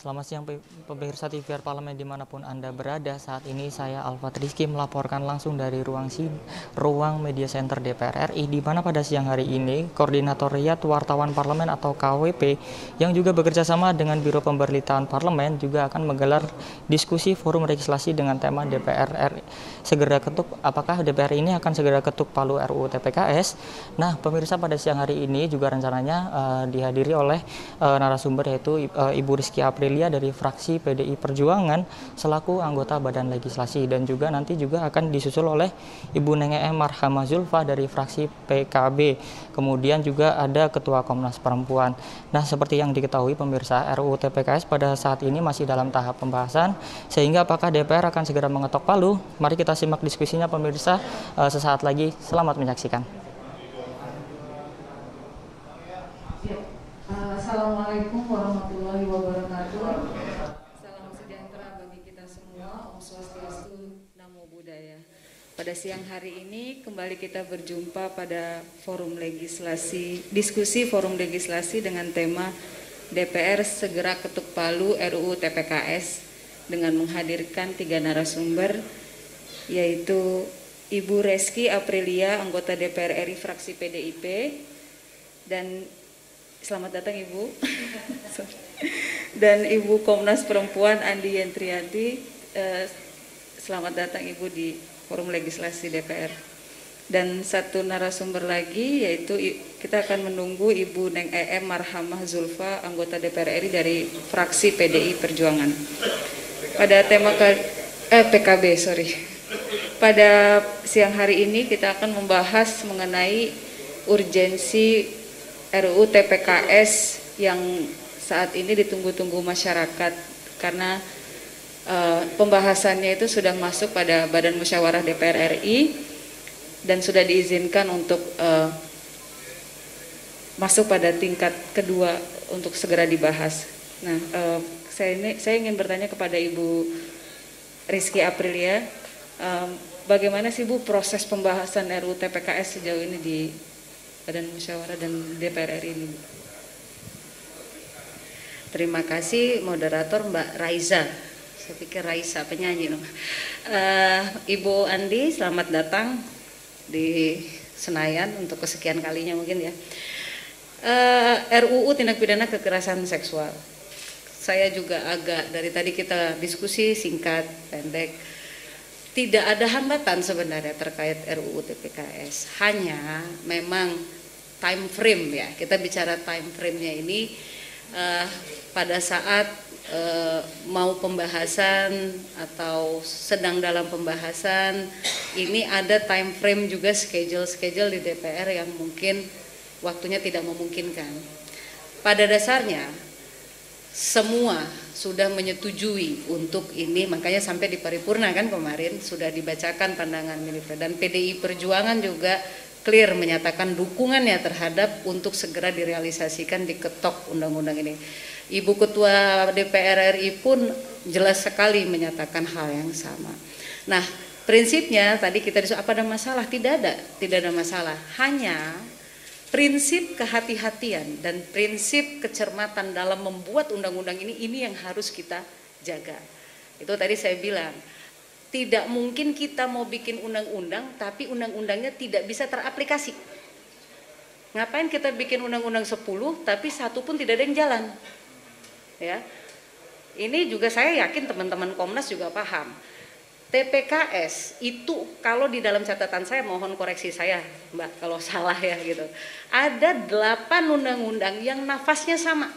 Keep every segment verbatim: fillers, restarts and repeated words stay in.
Selamat siang pemirsa T V R Parlemen dimanapun Anda berada. Saat ini saya Alfat Rizky melaporkan langsung dari ruang sid ruang media center D P R R I, di mana pada siang hari ini Koordinatoriat Wartawan Parlemen atau K W P yang juga bekerja sama dengan Biro Pemberitaan Parlemen juga akan menggelar diskusi forum legislasi dengan tema D P R R I segera ketuk, apakah D P R ini akan segera ketuk palu R U U T P K S. Nah, pemirsa, pada siang hari ini juga rencananya uh, dihadiri oleh uh, narasumber yaitu uh, Ibu Rizky Aprilia dari fraksi P D I Perjuangan selaku anggota Badan Legislasi, dan juga nanti juga akan disusul oleh Ibu Neng E M Marhamah Zulfa dari fraksi P K B. Kemudian juga ada Ketua Komnas Perempuan. Nah, seperti yang diketahui pemirsa, R U U T P K S pada saat ini masih dalam tahap pembahasan, sehingga apakah D P R akan segera mengetok palu? Mari kita simak diskusinya pemirsa uh, sesaat lagi. Selamat menyaksikan. Assalamualaikum warahmatullahi wabarakatuh. Salam sejahtera bagi kita semua. Om Swastiastu, Namo Buddhaya. Pada siang hari ini kembali kita berjumpa pada forum legislasi, diskusi forum legislasi dengan tema D P R segera ketuk palu R U U T P K S dengan menghadirkan tiga narasumber, yaitu Ibu Rizky Aprilia, anggota D P R R I fraksi P D I P, dan selamat datang Ibu, dan Ibu Komnas Perempuan Andi Yentrianti. Eh, selamat datang Ibu di forum legislasi D P R. Dan satu narasumber lagi, yaitu kita akan menunggu Ibu Neng E M Marhamah Zulfa, anggota D P R R I dari fraksi P D I Perjuangan. Pada tema ke, eh, P K B, sorry. Pada siang hari ini kita akan membahas mengenai urgensi R U U T P K S yang saat ini ditunggu-tunggu masyarakat, karena uh, pembahasannya itu sudah masuk pada Badan Musyawarah D P R R I dan sudah diizinkan untuk uh, masuk pada tingkat kedua untuk segera dibahas. Nah, uh, saya ini saya ingin bertanya kepada Ibu Rizky Aprilia, um, bagaimana sih Bu proses pembahasan R U U T P K S sejauh ini di Badan Musyawarah dan D P R R I ini? Terima kasih moderator Mbak Raiza. Saya pikir Raisa penyanyi no. Uh, Ibu Andi, selamat datang di Senayan untuk kesekian kalinya mungkin ya. Uh, R U U tindak pidana kekerasan seksual. Saya juga agak dari tadi kita diskusi singkat pendek. Tidak ada hambatan sebenarnya terkait R U U T P K S. Hanya memang time frame ya. Kita bicara time frame-nya ini uh, pada saat uh, mau pembahasan atau sedang dalam pembahasan, ini ada time frame juga schedule-schedule di D P R yang mungkin waktunya tidak memungkinkan. Pada dasarnya semua sudah menyetujui untuk ini, makanya sampai di paripurna kan kemarin sudah dibacakan pandangan Militer, dan P D I Perjuangan juga clear menyatakan dukungannya terhadap untuk segera direalisasikan, diketok undang-undang ini. Ibu Ketua D P R R I pun jelas sekali menyatakan hal yang sama. Nah, prinsipnya tadi kita disuruh apa ada masalah? Tidak ada, tidak ada masalah. Hanya prinsip kehati-hatian dan prinsip kecermatan dalam membuat undang-undang ini, ini yang harus kita jaga. Itu tadi saya bilang, tidak mungkin kita mau bikin undang-undang tapi undang-undangnya tidak bisa teraplikasi. Ngapain kita bikin undang-undang sepuluh tapi satu pun tidak ada yang jalan? Ya. Ini juga saya yakin teman-teman Komnas juga paham. T P K S itu kalau di dalam catatan saya, mohon koreksi saya Mbak kalau salah ya gitu. Ada delapan undang-undang yang nafasnya sama.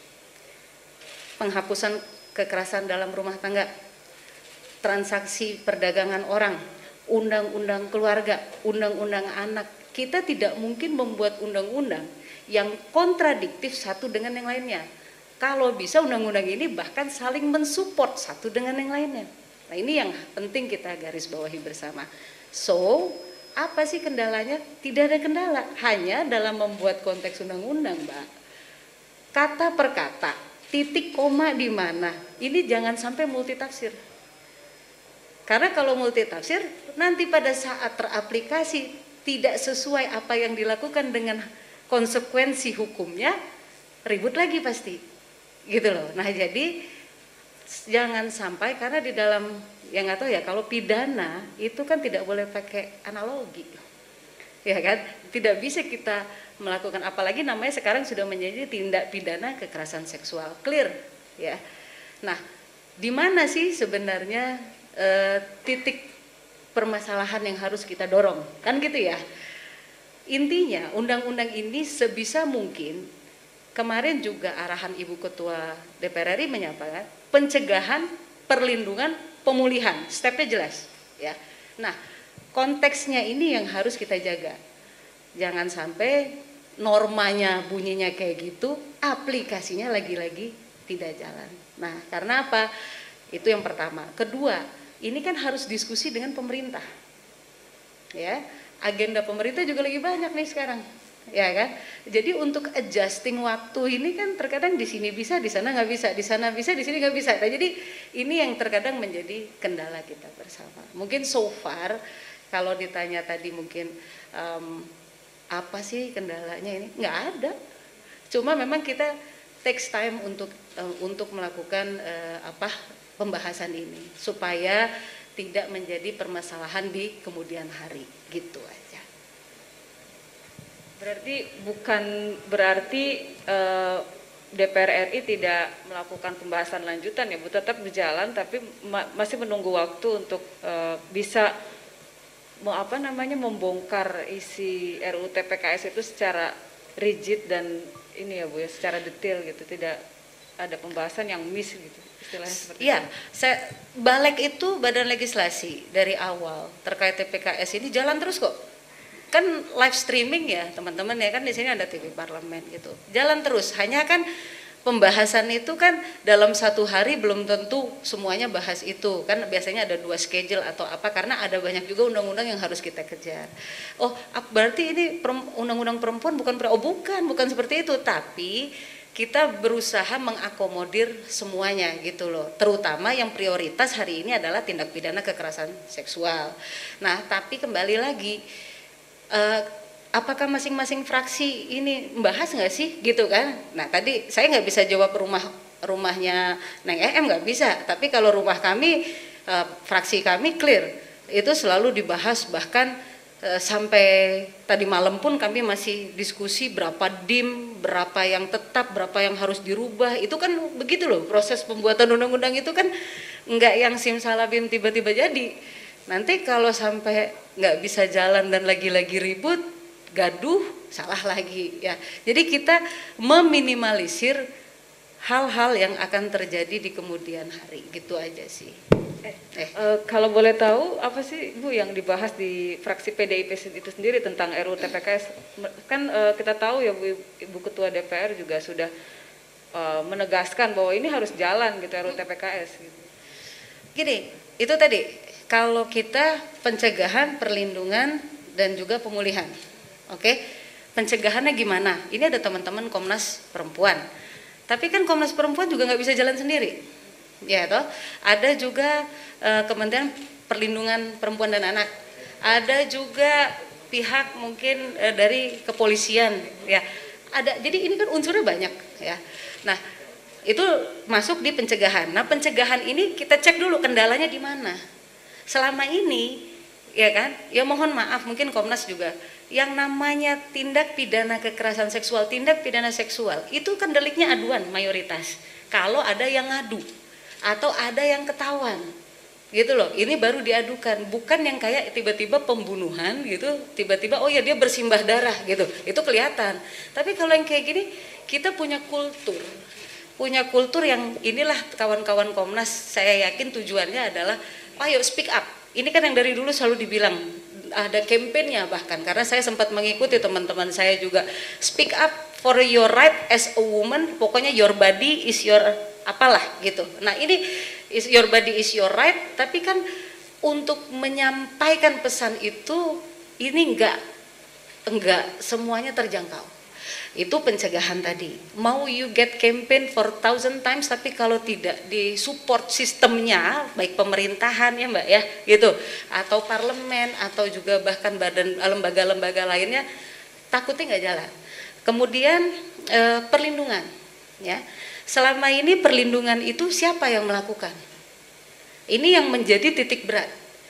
Penghapusan kekerasan dalam rumah tangga, transaksi perdagangan orang, undang-undang keluarga, undang-undang anak. Kita tidak mungkin membuat undang-undang yang kontradiktif satu dengan yang lainnya. Kalau bisa undang-undang ini bahkan saling mensupport satu dengan yang lainnya. Nah, ini yang penting kita garis bawahi bersama. So, apa sih kendalanya? Tidak ada kendala, hanya dalam membuat konteks undang-undang, Mbak. Kata per kata, titik koma di mana, ini jangan sampai multitafsir. Karena kalau multitafsir, nanti pada saat teraplikasi tidak sesuai apa yang dilakukan dengan konsekuensi hukumnya, ribut lagi pasti. Gitu loh. Nah, jadi jangan sampai, karena di dalam yang nggak tahu ya, kalau pidana itu kan tidak boleh pakai analogi, ya kan? Tidak bisa kita melakukan, apalagi namanya sekarang sudah menjadi tindak pidana kekerasan seksual, clear, ya. Nah, di mana sih sebenarnya e, titik permasalahan yang harus kita dorong, kan gitu ya? Intinya undang-undang ini sebisa mungkin, kemarin juga arahan Ibu Ketua D P R R I menyampaikan pencegahan, perlindungan, pemulihan, stepnya jelas, ya. Nah, konteksnya ini yang harus kita jaga. Jangan sampai normanya bunyinya kayak gitu, aplikasinya lagi-lagi tidak jalan. Nah, karena apa? Itu yang pertama. Kedua, ini kan harus diskusi dengan pemerintah. Ya, agenda pemerintah juga lagi banyak nih sekarang. Ya kan? Jadi untuk adjusting waktu ini kan terkadang di sini bisa, di sana nggak bisa, di sana bisa, di sini nggak bisa. Nah, jadi ini yang terkadang menjadi kendala kita bersama. Mungkin so far kalau ditanya tadi mungkin um, apa sih kendalanya ini? Nggak ada. Cuma memang kita takes time untuk uh, untuk melakukan uh, apa pembahasan ini supaya tidak menjadi permasalahan di kemudian hari, gitu aja. Berarti bukan berarti uh, D P R R I tidak melakukan pembahasan lanjutan ya Bu, tetap berjalan tapi ma masih menunggu waktu untuk uh, bisa mau apa namanya membongkar isi R U U T P K S itu secara rigid dan ini ya Bu ya, secara detail gitu, tidak ada pembahasan yang miss gitu istilahnya seperti iya, itu. saya balik itu badan legislasi dari awal terkait T P K S ini jalan terus kok. Kan live streaming ya teman-teman ya, kan di sini ada T V parlemen gitu. Jalan terus, hanya kan pembahasan itu kan dalam satu hari belum tentu semuanya bahas itu. Kan biasanya ada dua schedule atau apa, karena ada banyak juga undang-undang yang harus kita kejar. Oh, berarti ini undang-undang perempuan bukan, oh bukan, bukan seperti itu, tapi kita berusaha mengakomodir semuanya gitu loh. Terutama yang prioritas hari ini adalah tindak pidana kekerasan seksual. Nah, tapi kembali lagi, Uh, apakah masing-masing fraksi ini membahas nggak sih gitu kan? Nah tadi saya nggak bisa jawab rumah rumahnya Neng E M, nggak bisa. Tapi kalau rumah kami, uh, fraksi kami clear, itu selalu dibahas, bahkan uh, sampai tadi malam pun kami masih diskusi berapa dim, berapa yang tetap, berapa yang harus dirubah. Itu kan begitu loh, proses pembuatan undang-undang itu kan nggak yang simsalabim tiba-tiba jadi. Nanti kalau sampai nggak bisa jalan dan lagi-lagi ribut, gaduh, salah lagi ya. Jadi kita meminimalisir hal-hal yang akan terjadi di kemudian hari, gitu aja sih. Eh, eh. Uh, kalau boleh tahu apa sih Bu yang dibahas di fraksi P D I P itu sendiri tentang R U U T P K S? Kan uh, kita tahu ya Bu, Ibu Ketua D P R juga sudah uh, menegaskan bahwa ini harus jalan gitu R U U T P K S. Gitu. Gini, itu tadi. Kalau kita pencegahan, perlindungan, dan juga pemulihan, oke? Pencegahannya gimana? Ini ada teman-teman Komnas Perempuan, tapi kan Komnas Perempuan juga nggak bisa jalan sendiri, ya toh? Ada juga e, Kementerian Perlindungan Perempuan dan Anak, ada juga pihak mungkin e, dari kepolisian, ya. Ada, jadi ini kan unsurnya banyak, ya. Nah, itu masuk di pencegahan. Nah, pencegahan ini kita cek dulu kendalanya di mana. Selama ini, ya kan, ya mohon maaf mungkin Komnas juga, yang namanya tindak pidana kekerasan seksual, tindak pidana seksual, itu kan deliknya aduan mayoritas. Kalau ada yang ngadu, atau ada yang ketahuan, gitu loh, ini baru diadukan, bukan yang kayak tiba-tiba pembunuhan gitu, tiba-tiba oh ya dia bersimbah darah gitu, itu kelihatan. Tapi kalau yang kayak gini, kita punya kultur, punya kultur yang inilah kawan-kawan Komnas, saya yakin tujuannya adalah ayo speak up. Ini kan yang dari dulu selalu dibilang, ada kampanyenya bahkan, karena saya sempat mengikuti teman-teman saya juga, speak up for your right as a woman, pokoknya your body is your apalah gitu. Nah ini is your body is your right, tapi kan untuk menyampaikan pesan itu ini enggak enggak semuanya terjangkau. Itu pencegahan tadi. Mau you get campaign for thousand times, tapi kalau tidak di support sistemnya, baik pemerintahan ya Mbak ya, gitu, atau parlemen, atau juga bahkan badan lembaga-lembaga lainnya, takutnya nggak jalan. Kemudian eh, perlindungan, ya. Selama ini perlindungan itu siapa yang melakukan? Ini yang menjadi titik berat.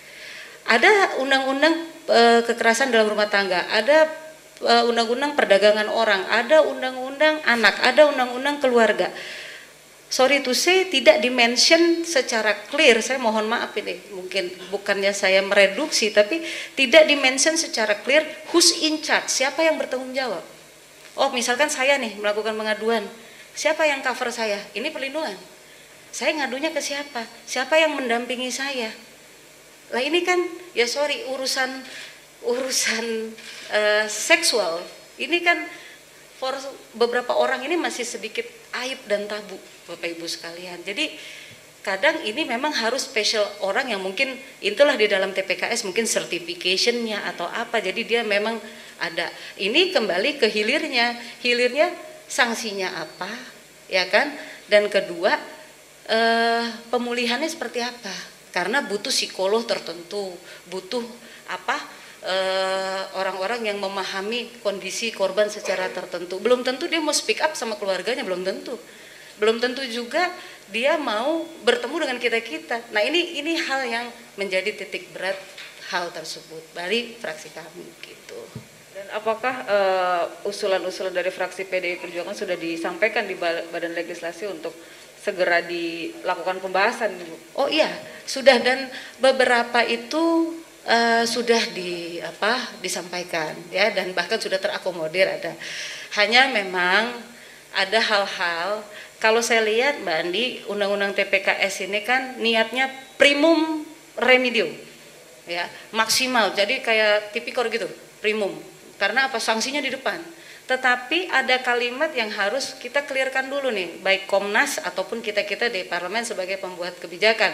Ada undang-undang e, kekerasan dalam rumah tangga, ada e, undang-undang perdagangan orang, ada undang-undang anak, ada undang-undang keluarga. Sorry to say, tidak dimention secara clear. Saya mohon maaf ini, mungkin bukannya saya mereduksi, tapi tidak dimention secara clear who's in charge, siapa yang bertanggung jawab. Oh, misalkan saya nih melakukan pengaduan, siapa yang cover saya? Ini perlindungan. Saya ngadunya ke siapa? Siapa yang mendampingi saya? Lah ini kan, ya sorry, urusan urusan uh, seksual. Ini kan for beberapa orang ini masih sedikit aib dan tabu, Bapak Ibu sekalian. Jadi kadang ini memang harus special orang yang mungkin itulah di dalam T P K S mungkin certification-nya atau apa. Jadi dia memang ada. Ini kembali ke hilirnya. Hilirnya sanksinya apa, ya kan? Dan kedua, Uh, pemulihannya seperti apa? Karena butuh psikolog tertentu, butuh apa orang-orang uh, yang memahami kondisi korban secara tertentu. Belum tentu dia mau speak up sama keluarganya, belum tentu. Belum tentu juga dia mau bertemu dengan kita-kita. Nah ini ini hal yang menjadi titik berat hal tersebut dari fraksi kami gitu. Dan apakah usulan-usulan uh, dari fraksi P D I Perjuangan sudah disampaikan di Badan Legislasi untuk segera dilakukan pembahasan, Bu? Oh iya, sudah, dan beberapa itu uh, sudah di apa disampaikan ya, dan bahkan sudah terakomodir ada. Hanya memang ada hal-hal, kalau saya lihat Mbak Andi, undang-undang T P K S ini kan niatnya primum remedium. Ya, maksimal. Jadi kayak tipikor gitu, primum. Karena apa? Sanksinya di depan. Tetapi ada kalimat yang harus kita clearkan dulu nih, baik Komnas ataupun kita-kita di parlemen sebagai pembuat kebijakan.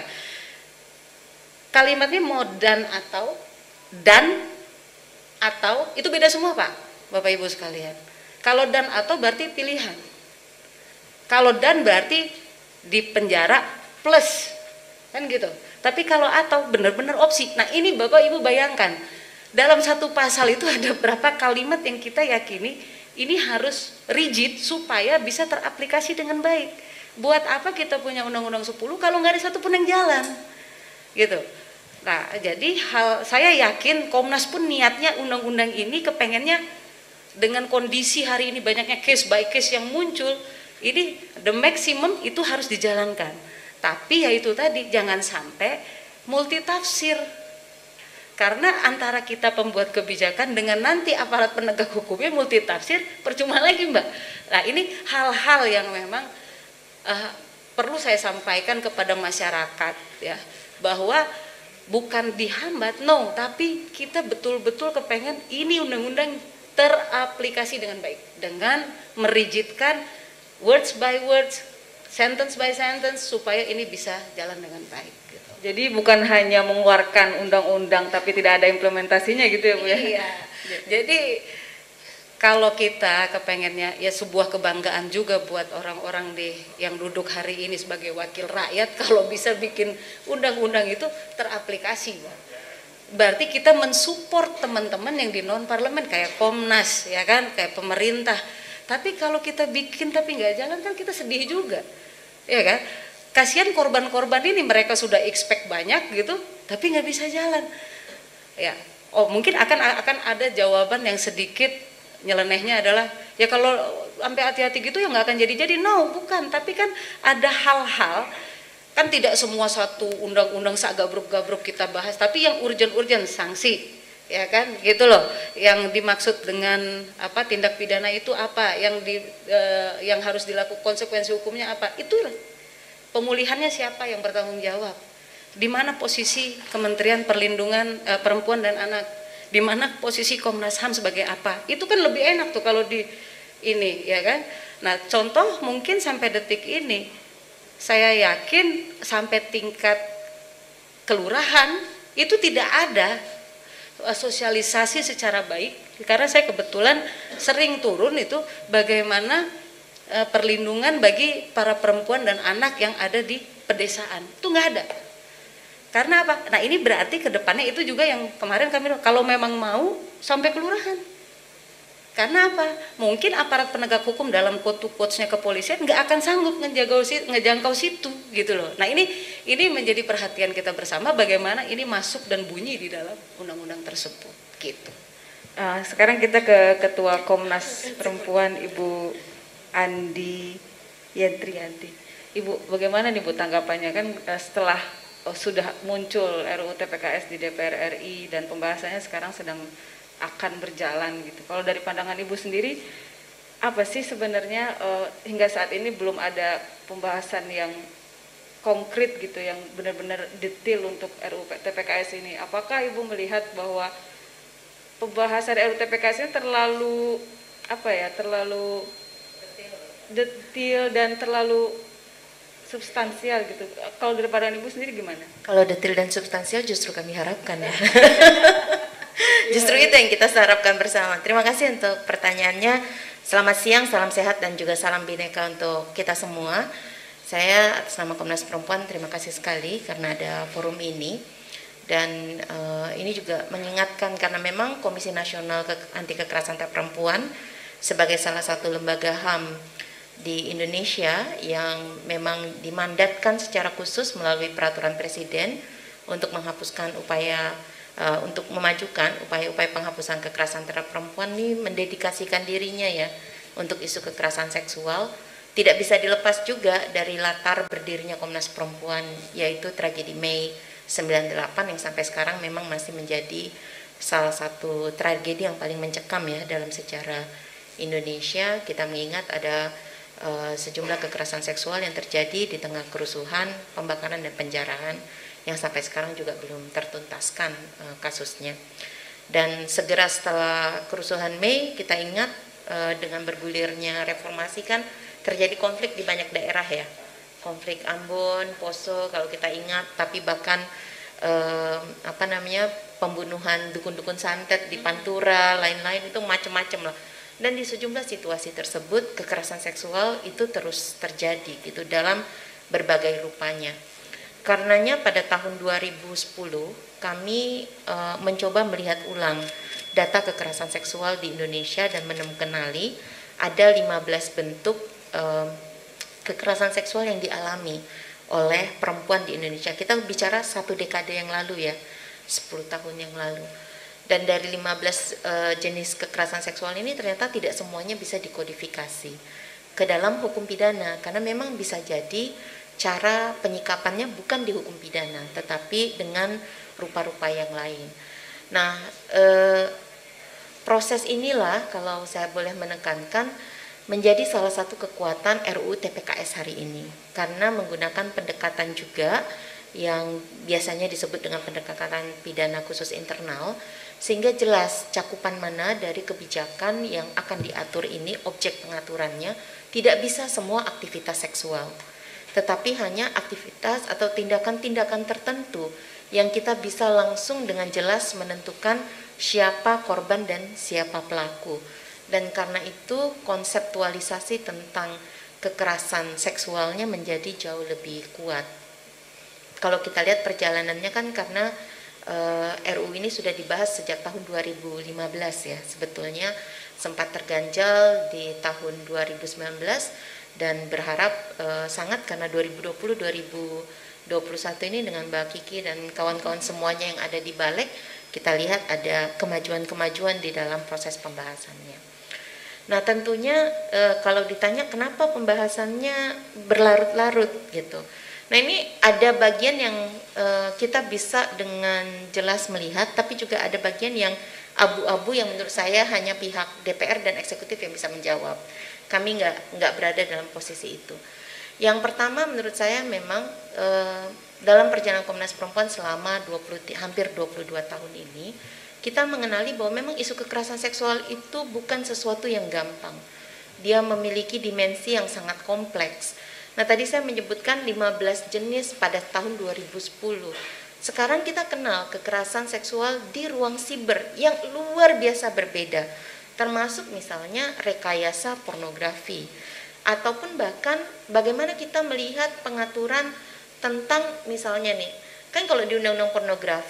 Kalimatnya mau dan atau, dan atau, itu beda semua Pak, Bapak Ibu sekalian. Kalau dan atau berarti pilihan. Kalau dan berarti di penjara plus, kan gitu. Tapi kalau atau benar-benar opsi. Nah ini Bapak Ibu bayangkan, dalam satu pasal itu ada berapa kalimat yang kita yakini ini harus rigid supaya bisa teraplikasi dengan baik. Buat apa kita punya undang-undang sepuluh kalau nggak ada satupun yang jalan, gitu. Nah, jadi hal saya yakin Komnas pun niatnya undang-undang ini kepengennya dengan kondisi hari ini banyaknya case by case yang muncul, ini the maximum itu harus dijalankan. Tapi ya itu tadi, jangan sampai multitafsir. Karena antara kita pembuat kebijakan dengan nanti aparat penegak hukumnya multitafsir, percuma lagi Mbak. Nah ini hal-hal yang memang uh, perlu saya sampaikan kepada masyarakat ya, bahwa bukan dihambat, no, tapi kita betul-betul kepengen ini undang-undang teraplikasi dengan baik, dengan merigidkan words by words, sentence by sentence, supaya ini bisa jalan dengan baik. Jadi bukan hanya mengeluarkan undang-undang tapi tidak ada implementasinya gitu ya Bu ya? Iya. Jadi kalau kita kepengennya ya sebuah kebanggaan juga buat orang-orang di yang duduk hari ini sebagai wakil rakyat, kalau bisa bikin undang-undang itu teraplikasi. Berarti kita mensupport teman-teman yang di non parlemen kayak Komnas ya kan, kayak pemerintah. Tapi kalau kita bikin tapi nggak jalan kan kita sedih juga, ya kan? Kasihan korban-korban ini, mereka sudah expect banyak gitu, tapi nggak bisa jalan. Ya, oh mungkin akan akan ada jawaban yang sedikit nyelenehnya adalah ya kalau sampai hati-hati gitu ya nggak akan jadi-jadi. No, bukan. Tapi kan ada hal-hal, kan tidak semua satu undang-undang sagabruk-gabruk kita bahas, tapi yang urgent-urgent sanksi, ya kan, gitu loh. Yang dimaksud dengan apa tindak pidana itu apa, yang di eh, yang harus dilakukan konsekuensi hukumnya apa, itulah. Pemulihannya siapa yang bertanggung jawab? Di mana posisi Kementerian Perlindungan eh, Perempuan dan Anak? Di mana posisi Komnas H A M sebagai apa? Itu kan lebih enak tuh kalau di ini, ya kan? Nah, contoh mungkin sampai detik ini, saya yakin sampai tingkat kelurahan itu tidak ada sosialisasi secara baik. Karena saya kebetulan sering turun itu bagaimana perlindungan bagi para perempuan dan anak yang ada di pedesaan, itu nggak ada. Karena apa? Nah ini berarti kedepannya itu juga yang kemarin kami kalau memang mau sampai kelurahan, Karena apa? Mungkin aparat penegak hukum dalam quote-quotes-nya kepolisian nggak akan sanggup ngejangkau, ngejangkau situ gitu loh. Nah ini ini menjadi perhatian kita bersama bagaimana ini masuk dan bunyi di dalam undang-undang tersebut gitu. Uh, sekarang kita ke Ketua Komnas Perempuan Ibu Andi Yentrianti. Ibu, bagaimana nih Bu tanggapannya kan uh, setelah oh, sudah muncul R U U T P K S di D P R R I dan pembahasannya sekarang sedang akan berjalan gitu. Kalau dari pandangan Ibu sendiri, apa sih sebenarnya uh, hingga saat ini belum ada pembahasan yang konkret gitu, yang benar-benar detail untuk R U U T P K S ini? Apakah Ibu melihat bahwa pembahasan R U U T P K S ini terlalu apa ya, terlalu detail dan terlalu substansial gitu? Kalau dari pandangan Ibu sendiri gimana? Kalau detail dan substansial justru kami harapkan ya. Justru itu yang kita harapkan bersama. Terima kasih untuk pertanyaannya. Selamat siang, salam sehat dan juga salam bineka untuk kita semua. Saya atas nama Komnas Perempuan terima kasih sekali karena ada forum ini. Dan uh, ini juga mengingatkan karena memang Komisi Nasional Anti Kekerasan Terhadap Perempuan sebagai salah satu lembaga H A M di Indonesia yang memang dimandatkan secara khusus melalui peraturan Presiden untuk menghapuskan upaya Uh, untuk memajukan upaya-upaya penghapusan kekerasan terhadap perempuan ini mendedikasikan dirinya ya untuk isu kekerasan seksual. Tidak bisa dilepas juga dari latar berdirinya Komnas Perempuan, yaitu tragedi Mei sembilan puluh delapan yang sampai sekarang memang masih menjadi salah satu tragedi yang paling mencekam ya dalam sejarah Indonesia. Kita mengingat ada uh, sejumlah kekerasan seksual yang terjadi di tengah kerusuhan, pembakaran dan penjarahan yang sampai sekarang juga belum tertuntaskan uh, kasusnya. Dan segera setelah kerusuhan Mei, kita ingat uh, dengan bergulirnya reformasi kan terjadi konflik di banyak daerah ya. Konflik Ambon, Poso kalau kita ingat, tapi bahkan uh, apa namanya pembunuhan dukun-dukun santet di Pantura, lain-lain itu macam-macam lah. Dan di sejumlah situasi tersebut kekerasan seksual itu terus terjadi gitu dalam berbagai rupanya. Karenanya pada tahun dua ribu sepuluh kami e, mencoba melihat ulang data kekerasan seksual di Indonesia dan menemukan ada lima belas bentuk e, kekerasan seksual yang dialami oleh perempuan di Indonesia. Kita bicara satu dekade yang lalu ya, sepuluh tahun yang lalu. Dan dari lima belas e, jenis kekerasan seksual ini ternyata tidak semuanya bisa dikodifikasi ke dalam hukum pidana karena memang bisa jadi cara penyikapannya bukan di hukum pidana, tetapi dengan rupa-rupa yang lain. Nah, eh, proses inilah kalau saya boleh menekankan menjadi salah satu kekuatan R U U T P K S hari ini, karena menggunakan pendekatan juga yang biasanya disebut dengan pendekatan pidana khusus internal, sehingga jelas cakupan mana dari kebijakan yang akan diatur ini, objek pengaturannya tidak bisa semua aktivitas seksual, tetapi hanya aktivitas atau tindakan-tindakan tertentu yang kita bisa langsung dengan jelas menentukan siapa korban dan siapa pelaku. Dan karena itu konseptualisasi tentang kekerasan seksualnya menjadi jauh lebih kuat. Kalau kita lihat perjalanannya kan karena uh, R U U ini sudah dibahas sejak tahun dua ribu lima belas ya, sebetulnya sempat terganjal di tahun dua ribu sembilan belas. Dan berharap e, sangat karena dua ribu dua puluh dua ribu dua puluh satu ini dengan Mbak Kiki dan kawan-kawan semuanya yang ada di balik, kita lihat ada kemajuan-kemajuan di dalam proses pembahasannya. Nah tentunya e, kalau ditanya kenapa pembahasannya berlarut-larut gitu. Nah ini ada bagian yang e, kita bisa dengan jelas melihat, tapi juga ada bagian yang abu-abu yang menurut saya hanya pihak D P R dan eksekutif yang bisa menjawab. Kami nggak nggak berada dalam posisi itu. Yang pertama menurut saya memang e, dalam perjalanan Komnas Perempuan selama dua puluh, hampir dua puluh dua tahun ini, kita mengenali bahwa memang isu kekerasan seksual itu bukan sesuatu yang gampang. Dia memiliki dimensi yang sangat kompleks. Nah tadi saya menyebutkan lima belas jenis pada tahun dua ribu sepuluh. Sekarang kita kenal kekerasan seksual di ruang siber yang luar biasa berbeda. Termasuk misalnya rekayasa pornografi, ataupun bahkan bagaimana kita melihat pengaturan tentang misalnya nih, kan kalau di undang-undang pornografi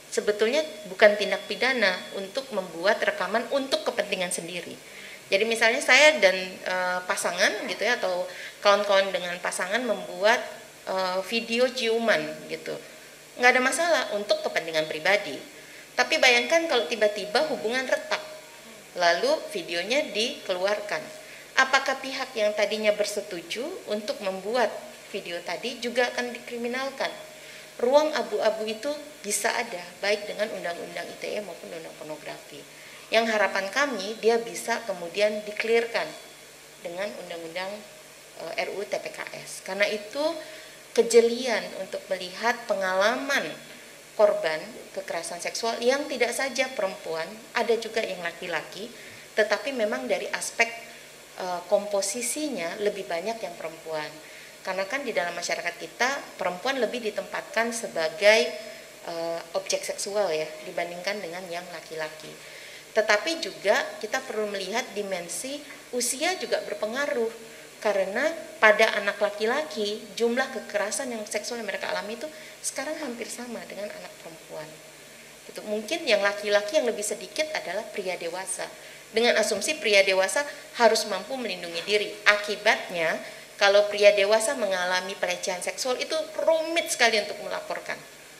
sebetulnya bukan tindak pidana untuk membuat rekaman untuk kepentingan sendiri. Jadi misalnya saya dan e, pasangan gitu ya, atau kawan-kawan dengan pasangan membuat e, video ciuman gitu, nggak ada masalah untuk kepentingan pribadi. Tapi bayangkan kalau tiba-tiba hubungan retak, lalu videonya dikeluarkan. Apakah pihak yang tadinya bersetuju untuk membuat video tadi juga akan dikriminalkan? Ruang abu-abu itu bisa ada, baik dengan undang-undang I T E maupun undang pornografi. Yang harapan kami, dia bisa kemudian dikelirkan dengan undang-undang e, R U U T P K S. Karena itu kejelian untuk melihat pengalaman korban kekerasan seksual yang tidak saja perempuan, ada juga yang laki-laki, tetapi memang dari aspek e, komposisinya lebih banyak yang perempuan. Karena kan di dalam masyarakat kita perempuan lebih ditempatkan sebagai e, objek seksual ya dibandingkan dengan yang laki-laki. Tetapi juga kita perlu melihat dimensi usia juga berpengaruh, karena pada anak laki-laki jumlah kekerasan yang seksual yang mereka alami itu sekarang hampir sama dengan anak perempuan. Itu mungkin yang laki-laki yang lebih sedikit adalah pria dewasa. Dengan asumsi pria dewasa harus mampu melindungi diri. Akibatnya kalau pria dewasa mengalami pelecehan seksual itu rumit sekali untuk melaporkan.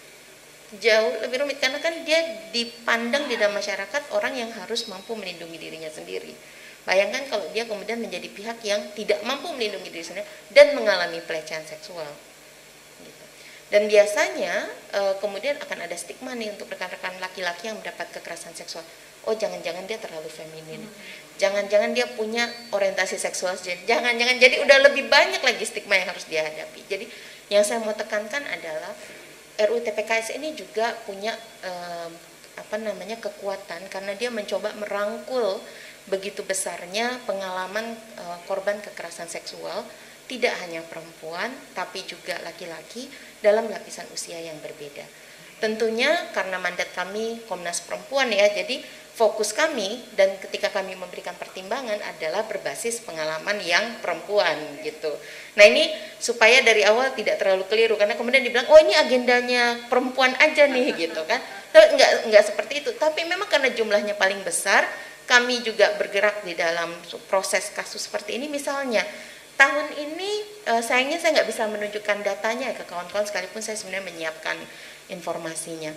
Jauh lebih rumit karena kan dia dipandang di dalam masyarakat orang yang harus mampu melindungi dirinya sendiri. Bayangkan kalau dia kemudian menjadi pihak yang tidak mampu melindungi diri sendiri dan mengalami pelecehan seksual. Gitu. Dan biasanya e, kemudian akan ada stigma nih untuk rekan-rekan laki-laki yang mendapat kekerasan seksual. Oh, jangan-jangan dia terlalu feminin. Jangan-jangan dia punya orientasi seksual. Jangan-jangan jadi udah lebih banyak lagi stigma yang harus dia hadapi. Jadi yang saya mau tekankan adalah R U U T P K S ini juga punya eh, apa namanya kekuatan karena dia mencoba merangkul begitu besarnya pengalaman eh, korban kekerasan seksual, tidak hanya perempuan tapi juga laki-laki dalam lapisan usia yang berbeda. Tentunya karena mandat kami Komnas Perempuan ya, jadi fokus kami dan ketika kami memberikan pertimbangan adalah berbasis pengalaman yang perempuan gitu. Nah ini supaya dari awal tidak terlalu keliru karena kemudian dibilang oh ini agendanya perempuan aja nih gitu kan. Enggak enggak seperti itu. Tapi memang karena jumlahnya paling besar, kami juga bergerak di dalam proses kasus seperti ini. Misalnya tahun ini sayangnya saya nggak bisa menunjukkan datanya ke kawan-kawan sekalipun saya sebenarnya menyiapkan informasinya.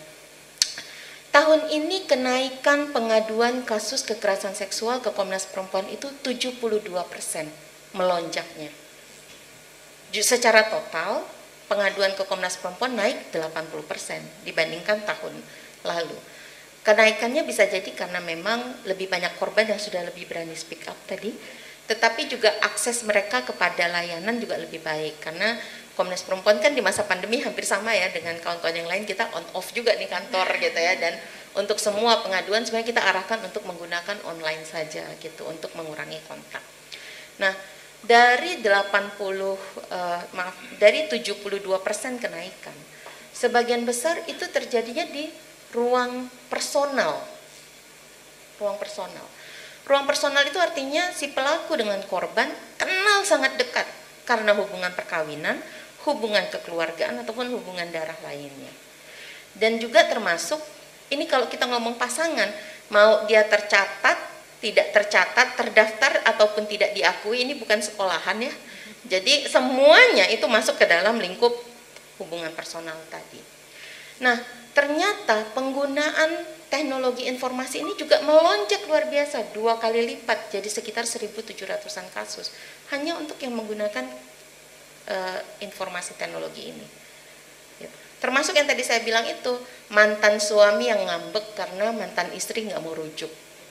Tahun ini kenaikan pengaduan kasus kekerasan seksual ke Komnas Perempuan itu tujuh puluh dua persen melonjaknya. Secara total pengaduan ke Komnas Perempuan naik delapan puluh persen dibandingkan tahun lalu. Kenaikannya bisa jadi karena memang lebih banyak korban yang sudah lebih berani speak up tadi, tetapi juga akses mereka kepada layanan juga lebih baik karena Komnas Perempuan kan di masa pandemi hampir sama ya dengan kawan-kawan yang lain, kita on off juga nih kantor gitu ya, dan untuk semua pengaduan sebenarnya kita arahkan untuk menggunakan online saja gitu untuk mengurangi kontak. Nah, dari delapan puluh uh, maaf dari tujuh puluh dua persen kenaikan, sebagian besar itu terjadinya di ruang personal. Ruang personal. Ruang personal itu artinya si pelaku dengan korban kenal sangat dekat karena hubungan perkawinan, hubungan kekeluargaan ataupun hubungan darah lainnya. Dan juga termasuk ini kalau kita ngomong pasangan, mau dia tercatat, tidak tercatat, terdaftar ataupun tidak diakui, ini bukan sekolahan ya. Jadi semuanya itu masuk ke dalam lingkup hubungan personal tadi. Nah, ternyata penggunaan teknologi informasi ini juga melonjak luar biasa, dua kali lipat, jadi sekitar seribu tujuh ratusan kasus hanya untuk yang menggunakan uh, informasi teknologi ini. Gitu. Termasuk yang tadi saya bilang itu, mantan suami yang ngambek karena mantan istri nggak mau rujuk.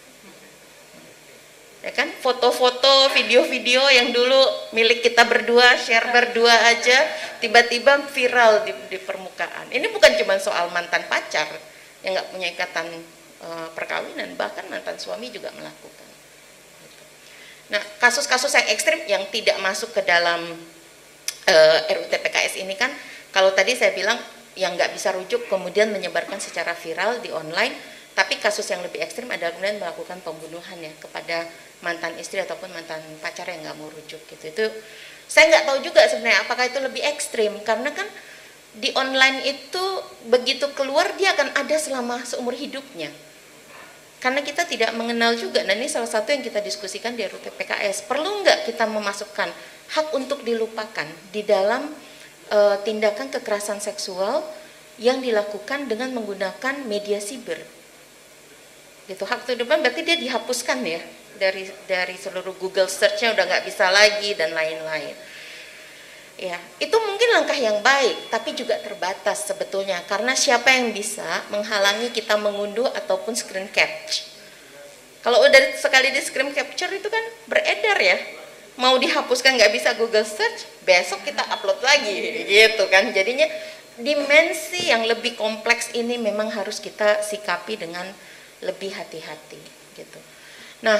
Ya kan, foto-foto, video-video yang dulu milik kita berdua, share berdua aja, tiba-tiba viral di, di permukaan. Ini bukan cuma soal mantan pacar yang nggak punya ikatan e, perkawinan, bahkan mantan suami juga melakukan. Nah, kasus-kasus yang ekstrim yang tidak masuk ke dalam e, R U U T P K S ini kan, kalau tadi saya bilang yang nggak bisa rujuk kemudian menyebarkan secara viral di online, tapi kasus yang lebih ekstrim adalah kemudian melakukan pembunuhan ya kepada mantan istri ataupun mantan pacar yang nggak mau rujuk gitu. Itu saya nggak tahu juga sebenarnya apakah itu lebih ekstrim, karena kan di online itu begitu keluar dia akan ada selama seumur hidupnya. Karena kita tidak mengenal juga, dan ini salah satu yang kita diskusikan di R U T P K S. Perlu nggak kita memasukkan hak untuk dilupakan di dalam uh, tindakan kekerasan seksual yang dilakukan dengan menggunakan media siber? Gitu, hak untuk dilupakan berarti dia dihapuskan ya dari dari seluruh Google search-nya, udah nggak bisa lagi dan lain-lain. Ya, itu mungkin langkah yang baik, tapi juga terbatas sebetulnya, karena siapa yang bisa menghalangi kita mengunduh ataupun screen capture? Kalau udah sekali di screen capture itu kan beredar ya, mau dihapuskan nggak bisa Google search, besok kita upload lagi, gitu kan? Jadinya dimensi yang lebih kompleks ini memang harus kita sikapi dengan lebih hati-hati, gitu. Nah,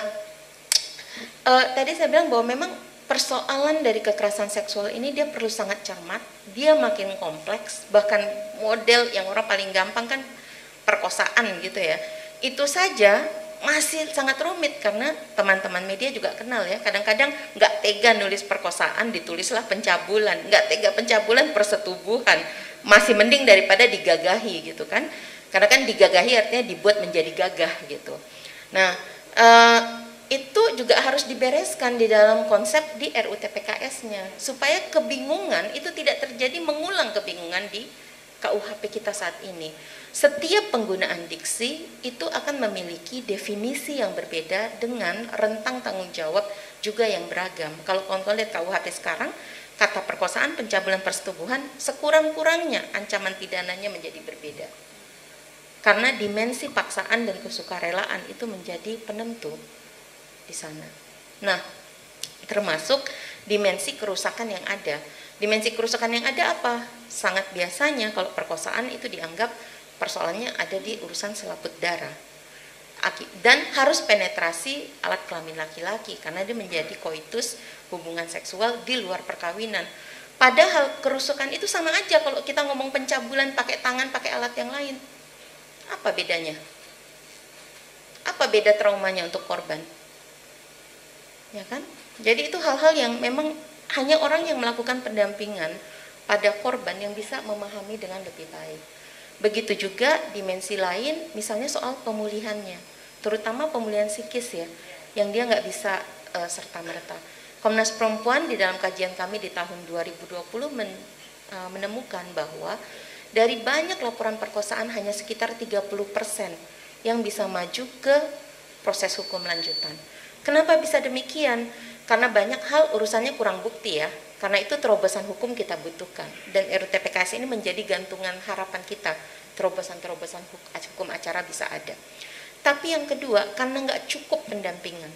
uh, tadi saya bilang bahwa memang persoalan dari kekerasan seksual ini dia perlu sangat cermat, dia makin kompleks, bahkan model yang orang paling gampang kan perkosaan gitu ya, itu saja masih sangat rumit karena teman-teman media juga kenal ya, kadang-kadang nggak tega nulis perkosaan, ditulislah pencabulan, nggak tega pencabulan persetubuhan, masih mending daripada digagahi gitu kan, karena kan digagahi artinya dibuat menjadi gagah gitu. Nah, uh, itu juga harus dibereskan di dalam konsep di R U T P K S-nya supaya kebingungan itu tidak terjadi, mengulang kebingungan di K U H P kita saat ini. Setiap penggunaan diksi itu akan memiliki definisi yang berbeda dengan rentang tanggung jawab juga yang beragam. Kalau kawan-kawan lihat K U H P sekarang, kata perkosaan, pencabulan, persetubuhan, sekurang-kurangnya ancaman pidananya menjadi berbeda. Karena dimensi paksaan dan kesukarelaan itu menjadi penentu di sana. Nah, termasuk dimensi kerusakan yang ada. Dimensi kerusakan yang ada apa? Sangat biasanya kalau perkosaan itu dianggap persoalannya ada di urusan selaput darah. Dan harus penetrasi alat kelamin laki-laki karena dia menjadi koitus, hubungan seksual di luar perkawinan. Padahal kerusakan itu sama aja kalau kita ngomong pencabulan pakai tangan, pakai alat yang lain. Apa bedanya? Apa beda traumanya untuk korban? Ya kan? Jadi itu hal-hal yang memang hanya orang yang melakukan pendampingan pada korban yang bisa memahami dengan lebih baik. Begitu juga dimensi lain, misalnya soal pemulihannya, terutama pemulihan psikis ya, yang dia nggak bisa uh, serta-merta. Komnas Perempuan di dalam kajian kami di tahun dua ribu dua puluh men, uh, menemukan bahwa dari banyak laporan perkosaan hanya sekitar tiga puluh persen yang bisa maju ke proses hukum lanjutan. Kenapa bisa demikian? Karena banyak hal urusannya kurang bukti ya. Karena itu terobosan hukum kita butuhkan. Dan R U T P K S ini menjadi gantungan harapan kita. Terobosan-terobosan hukum acara bisa ada. Tapi yang kedua, karena nggak cukup pendampingan.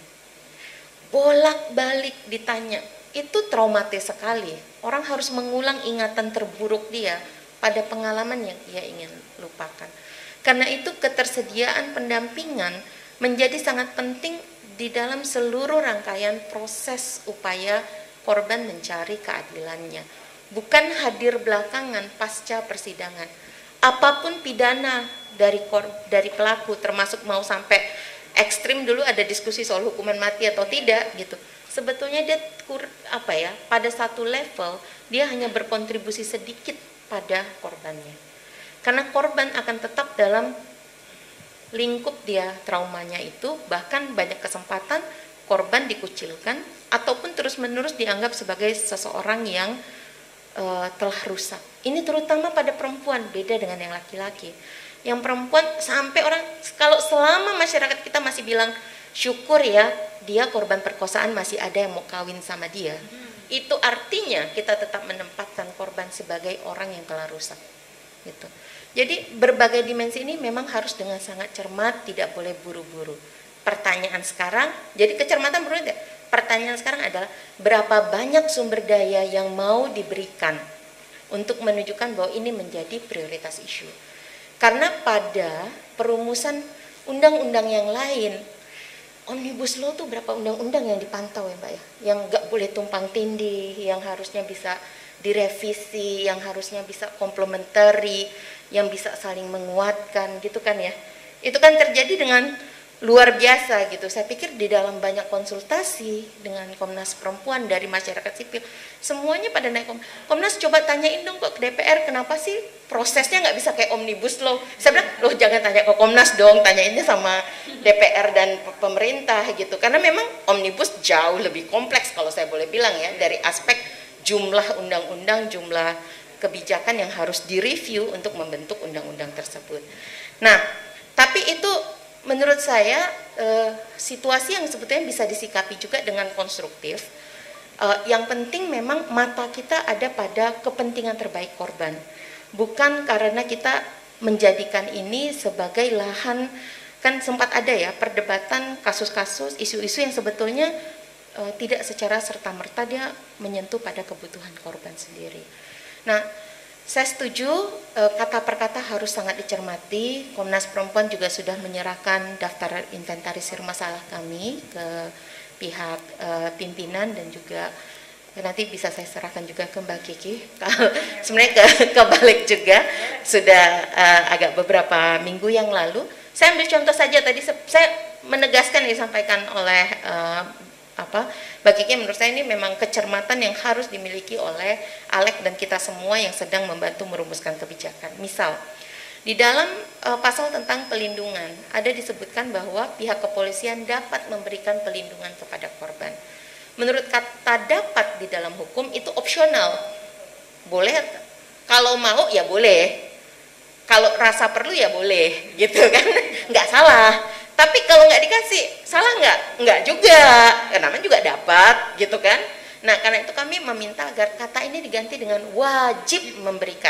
Bolak-balik ditanya, itu traumatis sekali. Orang harus mengulang ingatan terburuk dia pada pengalaman yang ia ingin lupakan. Karena itu ketersediaan pendampingan menjadi sangat penting di dalam seluruh rangkaian proses upaya korban mencari keadilannya. Bukan hadir belakangan pasca persidangan. Apapun pidana dari kor, dari pelaku, termasuk mau sampai ekstrim, dulu ada diskusi soal hukuman mati atau tidak gitu. Sebetulnya dia kur, apa ya, pada satu level dia hanya berkontribusi sedikit pada korbannya. Karena korban akan tetap dalam lingkup dia traumanya itu, bahkan banyak kesempatan korban dikucilkan ataupun terus-menerus dianggap sebagai seseorang yang uh, telah rusak. Ini terutama pada perempuan, beda dengan yang laki-laki. Yang perempuan sampai orang, kalau selama masyarakat kita masih bilang syukur ya dia korban perkosaan masih ada yang mau kawin sama dia, hmm. itu artinya kita tetap menempatkan korban sebagai orang yang telah rusak gitu. Jadi berbagai dimensi ini memang harus dengan sangat cermat, tidak boleh buru-buru. Pertanyaan sekarang, jadi kecermatan perlu tidak? Pertanyaan sekarang adalah berapa banyak sumber daya yang mau diberikan untuk menunjukkan bahwa ini menjadi prioritas isu. Karena pada perumusan undang-undang yang lain, Omnibus Law itu berapa undang-undang yang dipantau ya Mbak ya? Yang nggak boleh tumpang tindih, yang harusnya bisa direvisi, yang harusnya bisa komplementari, yang bisa saling menguatkan gitu kan ya. Itu kan terjadi dengan luar biasa gitu. Saya pikir di dalam banyak konsultasi dengan Komnas Perempuan dari masyarakat sipil, semuanya pada naik Kom Komnas coba tanyain dong kok ke D P R kenapa sih prosesnya nggak bisa kayak omnibus law. Saya bilang loh jangan tanya ke Komnas dong, tanyainnya sama D P R dan pemerintah gitu. Karena memang omnibus jauh lebih kompleks kalau saya boleh bilang ya, dari aspek jumlah undang-undang, jumlah kebijakan yang harus direview untuk membentuk undang-undang tersebut. Nah, tapi itu menurut saya eh, situasi yang sebetulnya bisa disikapi juga dengan konstruktif. Eh, yang penting memang mata kita ada pada kepentingan terbaik korban, bukan karena kita menjadikan ini sebagai lahan. Kan sempat ada ya perdebatan kasus-kasus, isu-isu yang sebetulnya eh, tidak secara serta-merta dia menyentuh pada kebutuhan korban sendiri. Nah, saya setuju eh, kata per kata harus sangat dicermati. Komnas Perempuan juga sudah menyerahkan daftar inventarisir masalah kami ke pihak eh, pimpinan dan juga nanti bisa saya serahkan juga ke Mbak Kiki. Kalau sebenarnya ke, kebalik juga sudah eh, agak beberapa minggu yang lalu. Saya ambil contoh saja tadi saya menegaskan yang disampaikan oleh eh, apa bagi Kiki, menurut saya ini memang kecermatan yang harus dimiliki oleh Alek dan kita semua yang sedang membantu merumuskan kebijakan. Misal di dalam uh, pasal tentang pelindungan ada disebutkan bahwa pihak kepolisian dapat memberikan pelindungan kepada korban. Menurut kata dapat di dalam hukum itu opsional, boleh kalau mau ya boleh, kalau rasa perlu ya boleh gitu kan, nggak salah. Tapi kalau nggak dikasih, salah nggak? Nggak juga, namanya juga dapat, gitu kan? Nah, karena itu kami meminta agar kata ini diganti dengan wajib memberikan.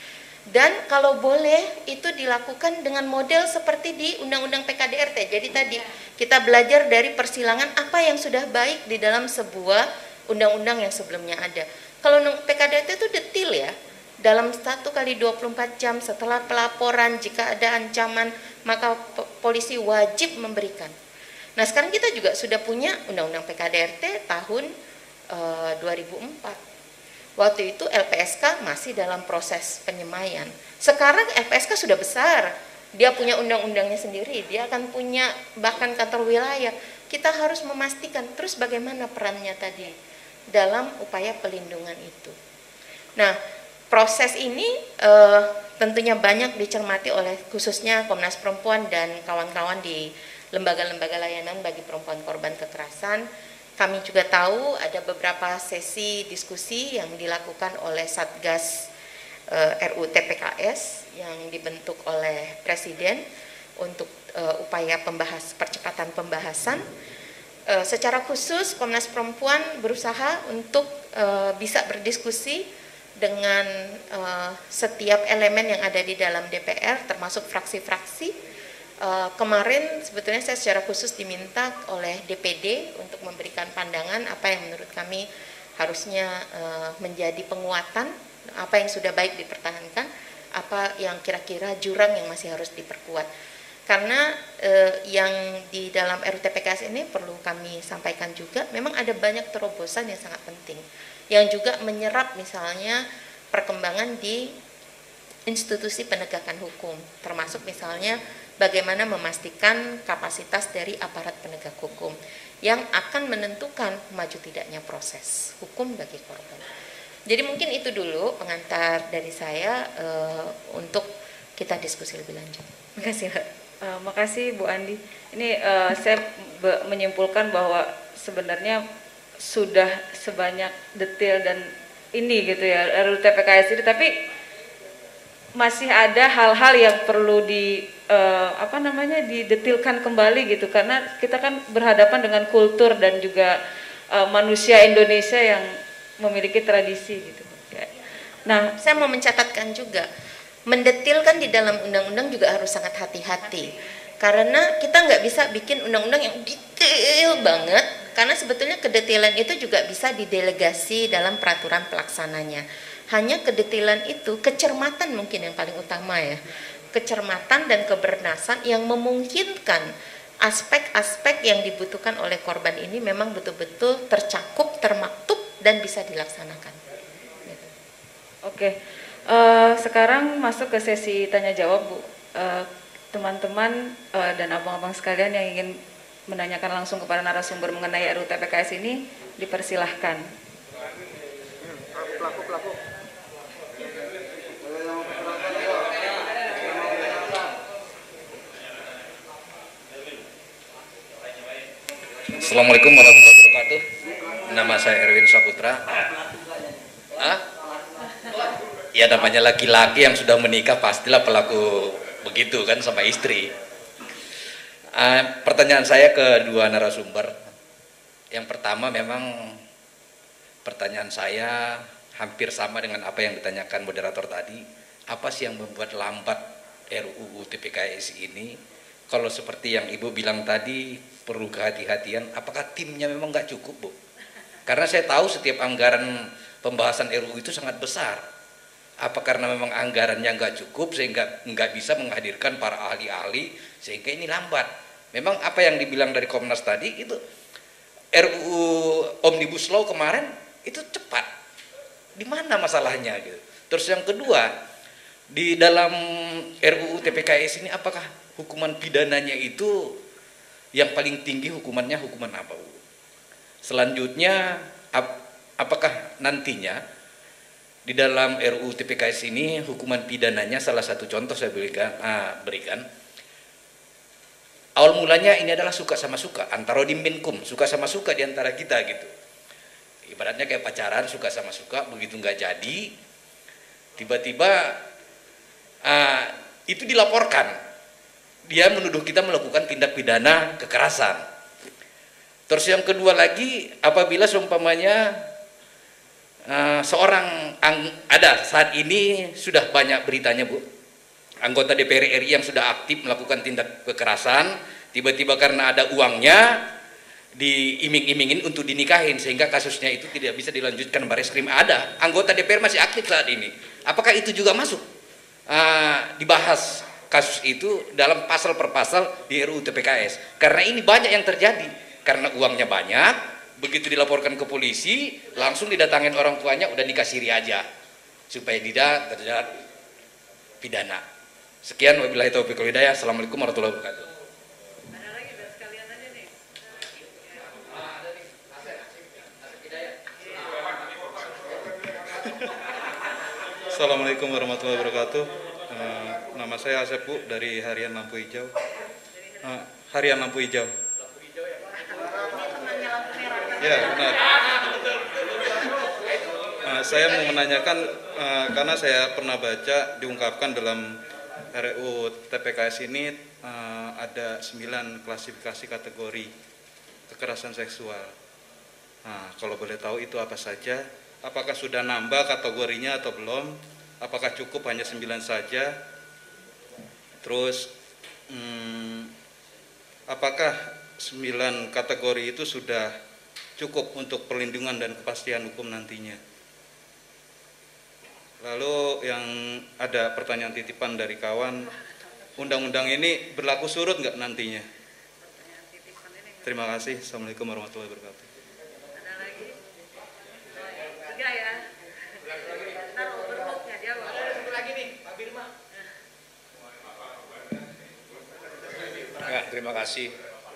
Dan kalau boleh, itu dilakukan dengan model seperti di Undang-Undang P K D R T. Jadi tadi, kita belajar dari persilangan apa yang sudah baik di dalam sebuah undang-undang yang sebelumnya ada. Kalau P K D R T itu detail ya, dalam satu kali dua puluh empat jam setelah pelaporan, jika ada ancaman, maka polisi wajib memberikan. Nah, sekarang kita juga sudah punya Undang-Undang P K D R T tahun e, dua ribu empat. Waktu itu L P S K masih dalam proses penyemaian. Sekarang L P S K sudah besar, dia punya undang-undangnya sendiri, dia akan punya bahkan kantor wilayah. Kita harus memastikan terus bagaimana perannya tadi dalam upaya pelindungan itu. Nah, proses ini uh, tentunya banyak dicermati oleh khususnya Komnas Perempuan dan kawan-kawan di lembaga-lembaga layanan bagi perempuan korban kekerasan. Kami juga tahu ada beberapa sesi diskusi yang dilakukan oleh Satgas uh, R U T P K S yang dibentuk oleh Presiden untuk uh, upaya pembahas percepatan pembahasan. Uh, secara khusus Komnas Perempuan berusaha untuk uh, bisa berdiskusi dengan uh, setiap elemen yang ada di dalam D P R, termasuk fraksi-fraksi. Uh, kemarin sebetulnya saya secara khusus diminta oleh D P D untuk memberikan pandangan apa yang menurut kami harusnya uh, menjadi penguatan, apa yang sudah baik dipertahankan, apa yang kira-kira jurang yang masih harus diperkuat. Karena uh, yang di dalam R U T P K S ini perlu kami sampaikan juga, memang ada banyak terobosan yang sangat penting, yang juga menyerap misalnya perkembangan di institusi penegakan hukum, termasuk misalnya bagaimana memastikan kapasitas dari aparat penegak hukum yang akan menentukan maju tidaknya proses hukum bagi korban. Jadi mungkin itu dulu pengantar dari saya uh, untuk kita diskusi lebih lanjut. Terima kasih, Mbak. Uh, makasih Bu Andi. Ini uh, saya menyimpulkan bahwa sebenarnya sudah sebanyak detail dan ini gitu ya R U T P K S ini, tapi masih ada hal-hal yang perlu di uh, apa namanya didetilkan kembali gitu, karena kita kan berhadapan dengan kultur dan juga uh, manusia Indonesia yang memiliki tradisi gitu. Nah, saya mau mencatatkan juga, mendetilkan di dalam undang-undang juga harus sangat hati-hati, karena kita nggak bisa bikin undang-undang yang detail banget, karena sebetulnya kedetailan itu juga bisa didelegasi dalam peraturan pelaksananya. Hanya kedetailan itu, kecermatan mungkin yang paling utama ya, kecermatan dan kebernasan yang memungkinkan aspek-aspek yang dibutuhkan oleh korban ini memang betul-betul tercakup, termaktub dan bisa dilaksanakan. Gitu. Oke, uh, sekarang masuk ke sesi tanya jawab Bu. Uh, teman-teman uh, dan abang-abang sekalian yang ingin menanyakan langsung kepada narasumber mengenai R U U T P K S ini, dipersilahkan. Pelaku-pelaku. Assalamualaikum warahmatullahi wabarakatuh. Nama saya Erwin Saputra. Ah? Ya namanya laki-laki yang sudah menikah pastilah pelaku begitu kan sama istri. Uh, pertanyaan saya ke dua narasumber. Yang pertama memang pertanyaan saya hampir sama dengan apa yang ditanyakan moderator tadi. Apa sih yang membuat lambat R U U T P K S ini? Kalau seperti yang Ibu bilang tadi, perlu kehati-hatian, apakah timnya memang nggak cukup, Bu? Karena saya tahu setiap anggaran pembahasan R U U itu sangat besar. Apa karena memang anggarannya nggak cukup sehingga nggak bisa menghadirkan para ahli-ahli sehingga ini lambat? Memang apa yang dibilang dari Komnas tadi itu R U U Omnibus Law kemarin itu cepat. Di mana masalahnya gitu? Terus yang kedua, di dalam R U U T P K S ini apakah hukuman pidananya itu yang paling tinggi hukumannya hukuman apa, Bu? Selanjutnya ap, apakah nantinya di dalam R U U T P K S ini hukuman pidananya salah satu contoh saya berikan, ah, berikan awal mulanya ini adalah suka sama suka antara di Minkum, suka sama suka di antara kita gitu. Ibaratnya kayak pacaran suka sama suka, begitu nggak jadi tiba-tiba ah, itu dilaporkan. Dia menuduh kita melakukan tindak pidana kekerasan. Terus yang kedua lagi, apabila seumpamanya uh, seorang ang, ada saat ini sudah banyak beritanya, Bu, anggota D P R R I yang sudah aktif melakukan tindak kekerasan, tiba-tiba karena ada uangnya diiming-imingin untuk dinikahin sehingga kasusnya itu tidak bisa dilanjutkan Bareskrim. Ada anggota D P R masih aktif saat ini. Apakah itu juga masuk uh, dibahas kasus itu dalam pasal per pasal di R U U T P K S? Karena ini banyak yang terjadi, karena uangnya banyak, begitu dilaporkan ke polisi langsung didatangin orang tuanya, udah nikah siri aja supaya tidak terjerat pidana. Sekian, wabillahi taufiq wal hidayah. Assalamualaikum warahmatullahi wabarakatuh. Ada lagi dan sekalian aja nih. Assalamualaikum warahmatullahi wabarakatuh. Uh, nama saya Asep, Bu, dari Harian Lampu Hijau. Uh, Harian Lampu Hijau. Ya, benar. Uh, saya mau menanyakan uh, karena saya pernah baca diungkapkan dalam R U U T P K S ini uh, ada sembilan klasifikasi kategori kekerasan seksual. Nah, kalau boleh tahu itu apa saja? Apakah sudah nambah kategorinya atau belum? Apakah cukup hanya sembilan saja? Terus hmm, apakah sembilan kategori itu sudah cukup untuk perlindungan dan kepastian hukum nantinya? Lalu yang ada pertanyaan titipan dari kawan, undang-undang ini berlaku surut nggak nantinya? Terima kasih. Assalamualaikum warahmatullahi wabarakatuh. Ada lagi? Tiga ya. Ntar overload nggak jawab. Ada satu lagi nih, Pak Birma. Ya, terima kasih.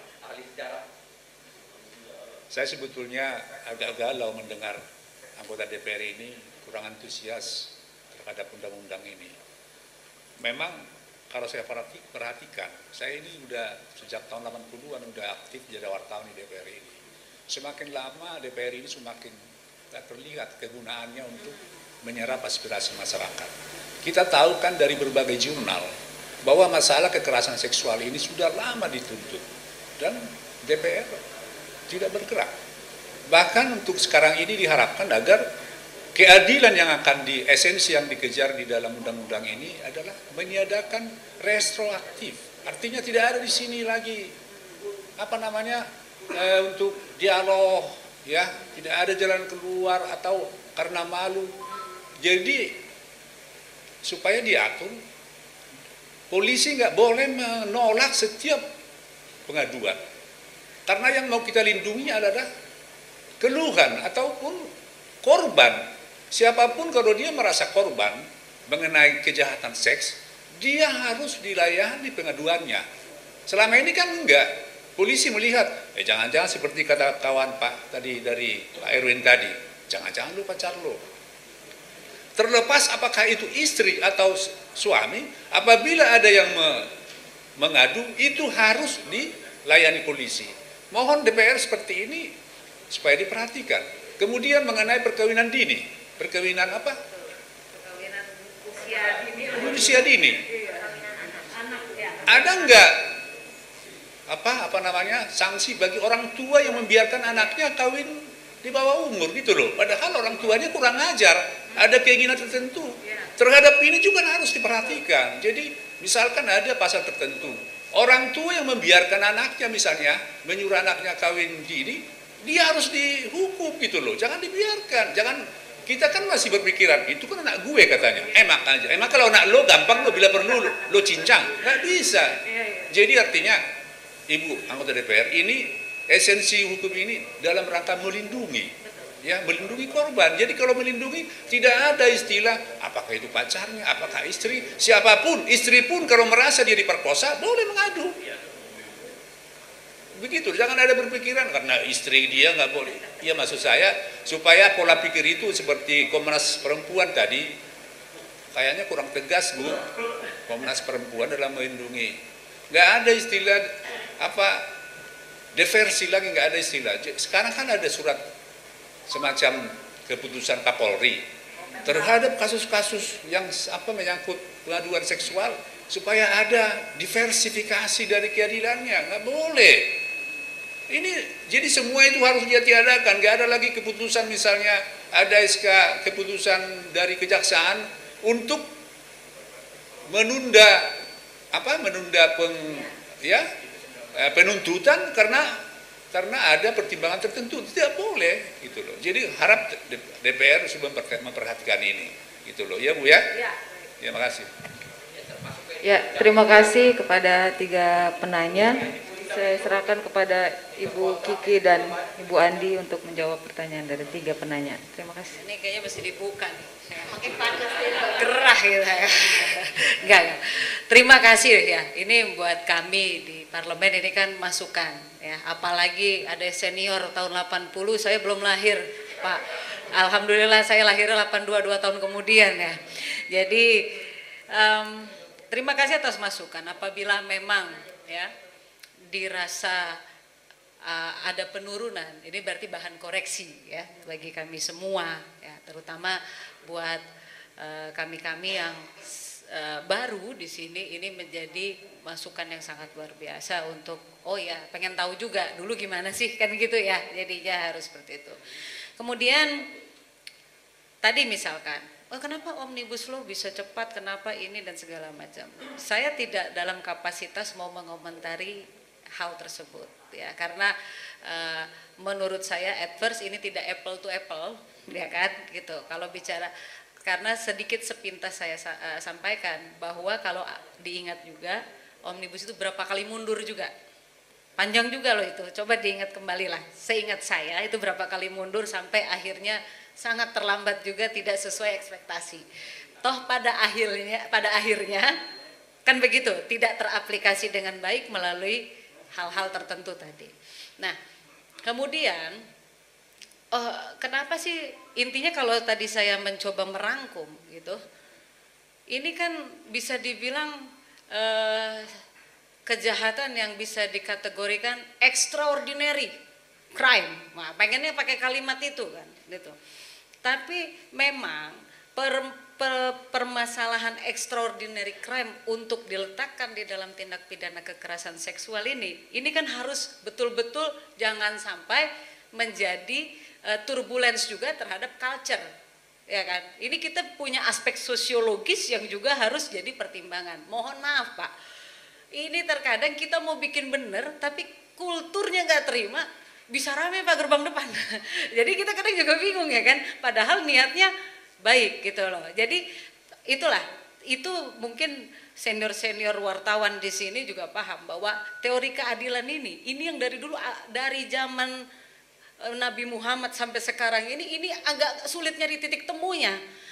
Saya sebetulnya agak galau mendengar anggota D P R ini kurang antusias terhadap undang-undang ini. Memang kalau saya perhatikan, saya ini udah sejak tahun delapan puluhan udah aktif jadi wartawan di D P R ini. Semakin lama D P R ini semakin tak terlihat kegunaannya untuk menyerap aspirasi masyarakat. Kita tahu kan dari berbagai jurnal bahwa masalah kekerasan seksual ini sudah lama dituntut dan D P R tidak bergerak. Bahkan untuk sekarang ini diharapkan agar keadilan yang akan di esensi yang dikejar di dalam undang-undang ini adalah meniadakan retroaktif. Artinya tidak ada di sini lagi apa namanya e, untuk dialog, ya, tidak ada jalan keluar atau karena malu. Jadi supaya diatur, polisi nggak boleh menolak setiap pengaduan. Karena yang mau kita lindungi adalah keluhan ataupun korban. Siapapun kalau dia merasa korban mengenai kejahatan seks, dia harus dilayani pengaduannya. Selama ini kan enggak. Polisi melihat, eh jangan-jangan seperti kata kawan Pak tadi dari Pak Erwin tadi, jangan-jangan lu pacar lu. Terlepas apakah itu istri atau suami, apabila ada yang me mengadu, itu harus dilayani polisi. Mohon D P R seperti ini supaya diperhatikan. Kemudian mengenai perkawinan dini, perkawinan apa? Perkawinan usia dini. Usia dini. Ada enggak apa apa namanya sanksi bagi orang tua yang membiarkan anaknya kawin di bawah umur gitu loh? Padahal orang tuanya kurang ajar, ada keinginan tertentu. Terhadap ini juga harus diperhatikan. Jadi misalkan ada pasal tertentu, orang tua yang membiarkan anaknya misalnya menyuruh anaknya kawin dini, dia harus dihukum gitu loh. Jangan dibiarkan, jangan. Kita kan masih berpikiran, itu kan anak gue katanya, emak aja. Emang kalau anak lo gampang lo bila perlu lo, lo cincang, nggak bisa. Jadi artinya, Ibu anggota D P R, ini esensi hukum ini dalam rangka melindungi, ya melindungi korban. Jadi kalau melindungi tidak ada istilah apakah itu pacarnya, apakah istri, siapapun, istri pun kalau merasa dia diperkosa boleh mengadu. Begitu, jangan ada berpikiran karena istri dia nggak boleh. Ya maksud saya supaya pola pikir itu seperti Komnas Perempuan tadi kayaknya kurang tegas Bu. Komnas Perempuan dalam melindungi, nggak ada istilah apa diversi lagi, nggak ada istilah. Sekarang kan ada surat semacam keputusan Kapolri terhadap kasus-kasus yang apa menyangkut pengaduan seksual supaya ada diversifikasi dari keadilannya. Nggak boleh. Ini jadi semua itu harus ditiadakan. Nggak ada lagi keputusan misalnya ada S K keputusan dari kejaksaan untuk menunda apa menunda peng, ya penuntutan karena karena ada pertimbangan tertentu. Tidak boleh gitu loh. Jadi harap D P R sudah memperhatikan ini gitu loh ya Bu ya. Ya, terima kasih. Ya, terima kasih kepada tiga penanya. Saya serahkan kepada Ibu Kiki dan Ibu Andi untuk menjawab pertanyaan dari tiga penanya. Terima kasih. Ini kayaknya mesti dibuka nih. Makin panas gerah gitu ya. Enggak, enggak. Terima kasih ya. Ini buat kami di parlemen ini kan masukan ya. Apalagi ada senior tahun delapan puluh, saya belum lahir, Pak. Alhamdulillah saya lahir delapan puluh dua, dua tahun kemudian ya. Jadi um, terima kasih atas masukan. Apabila memang ya dirasa uh, ada penurunan, ini berarti bahan koreksi ya bagi kami semua ya, terutama buat kami-kami uh, yang uh, baru di sini. Ini menjadi masukan yang sangat luar biasa untuk oh ya pengen tahu juga dulu gimana sih kan gitu ya, jadinya harus seperti itu. Kemudian tadi misalkan oh, kenapa Omnibus Law bisa cepat, kenapa ini dan segala macam. Saya tidak dalam kapasitas mau mengomentari hal tersebut ya, karena uh, menurut saya at first ini tidak apple to apple ya kan gitu. Kalau bicara, karena sedikit sepintas saya uh, sampaikan bahwa kalau diingat juga Omnibus itu berapa kali mundur juga, panjang juga loh itu. Coba diingat kembali lah, seingat saya itu berapa kali mundur sampai akhirnya sangat terlambat juga, tidak sesuai ekspektasi. Toh pada akhirnya pada akhirnya kan begitu, tidak teraplikasi dengan baik melalui hal-hal tertentu tadi. Nah, kemudian oh, kenapa sih intinya kalau tadi saya mencoba merangkum gitu, ini kan bisa dibilang eh, kejahatan yang bisa dikategorikan extraordinary crime. Nah, pengennya pakai kalimat itu kan, gitu. Tapi memang per, per, permasalahan extraordinary crime untuk diletakkan di dalam tindak pidana kekerasan seksual ini, ini kan harus betul-betul jangan sampai menjadi uh, turbulence juga terhadap culture, ya kan? Ini kita punya aspek sosiologis yang juga harus jadi pertimbangan. Mohon maaf Pak, ini terkadang kita mau bikin bener, tapi kulturnya nggak terima. Bisa rame Pak gerbang depan. Jadi kita kadang juga bingung ya kan, padahal niatnya baik gitu loh. Jadi itulah, itu mungkin senior-senior wartawan di sini juga paham bahwa teori keadilan ini, ini yang dari dulu dari zaman Nabi Muhammad sampai sekarang ini, ini agak sulit nyari titik temunya.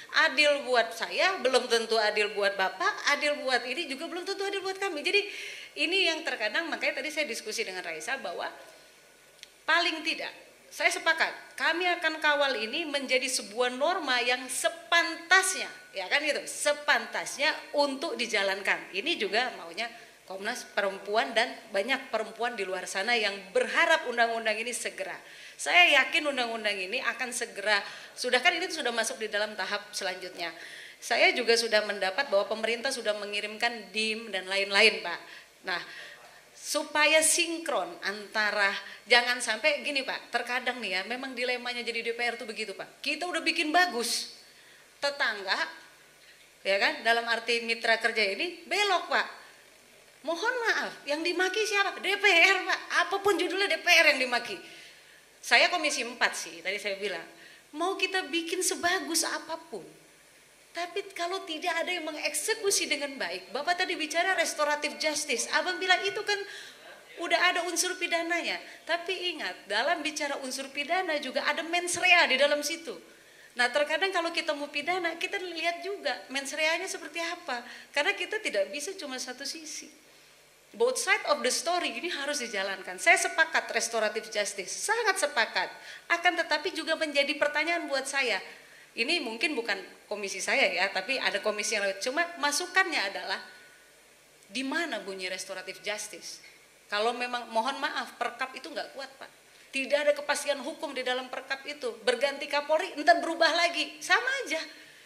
Adil buat saya, belum tentu adil buat Bapak, adil buat ini juga belum tentu adil buat kami. Jadi ini yang terkadang, makanya tadi saya diskusi dengan Raisa bahwa paling tidak, saya sepakat, kami akan kawal ini menjadi sebuah norma yang sepantasnya, ya kan gitu, sepantasnya untuk dijalankan. Ini juga maunya Komnas Perempuan dan banyak perempuan di luar sana yang berharap undang-undang ini segera. Saya yakin undang-undang ini akan segera, sudah kan ini sudah masuk di dalam tahap selanjutnya. Saya juga sudah mendapat bahwa pemerintah sudah mengirimkan D I M dan lain-lain, Pak. Nah, supaya sinkron antara, jangan sampai gini Pak, terkadang nih ya, memang dilemanya jadi D P R tuh begitu Pak. Kita udah bikin bagus, tetangga, ya kan, dalam arti mitra kerja ini belok Pak. Mohon maaf, yang dimaki siapa? D P R Pak, apapun judulnya D P R yang dimaki. Saya komisi empat sih, tadi saya bilang, mau kita bikin sebagus apapun, tapi kalau tidak ada yang mengeksekusi dengan baik, Bapak tadi bicara restoratif justice, Abang bilang itu kan udah ada unsur pidananya, tapi ingat, dalam bicara unsur pidana juga ada mens rea di dalam situ. Nah terkadang kalau kita mau pidana, kita lihat juga mens reanya seperti apa, karena kita tidak bisa cuma satu sisi. Both side of the story ini harus dijalankan. Saya sepakat restoratif justice, sangat sepakat. Akan tetapi juga menjadi pertanyaan buat saya. Ini mungkin bukan komisi saya ya, tapi ada komisi yang lain. Cuma masukannya adalah di mana bunyi restoratif justice? Kalau memang mohon maaf perkap itu nggak kuat Pak. Tidak ada kepastian hukum di dalam perkap itu. Berganti Kapolri, entar berubah lagi, sama aja.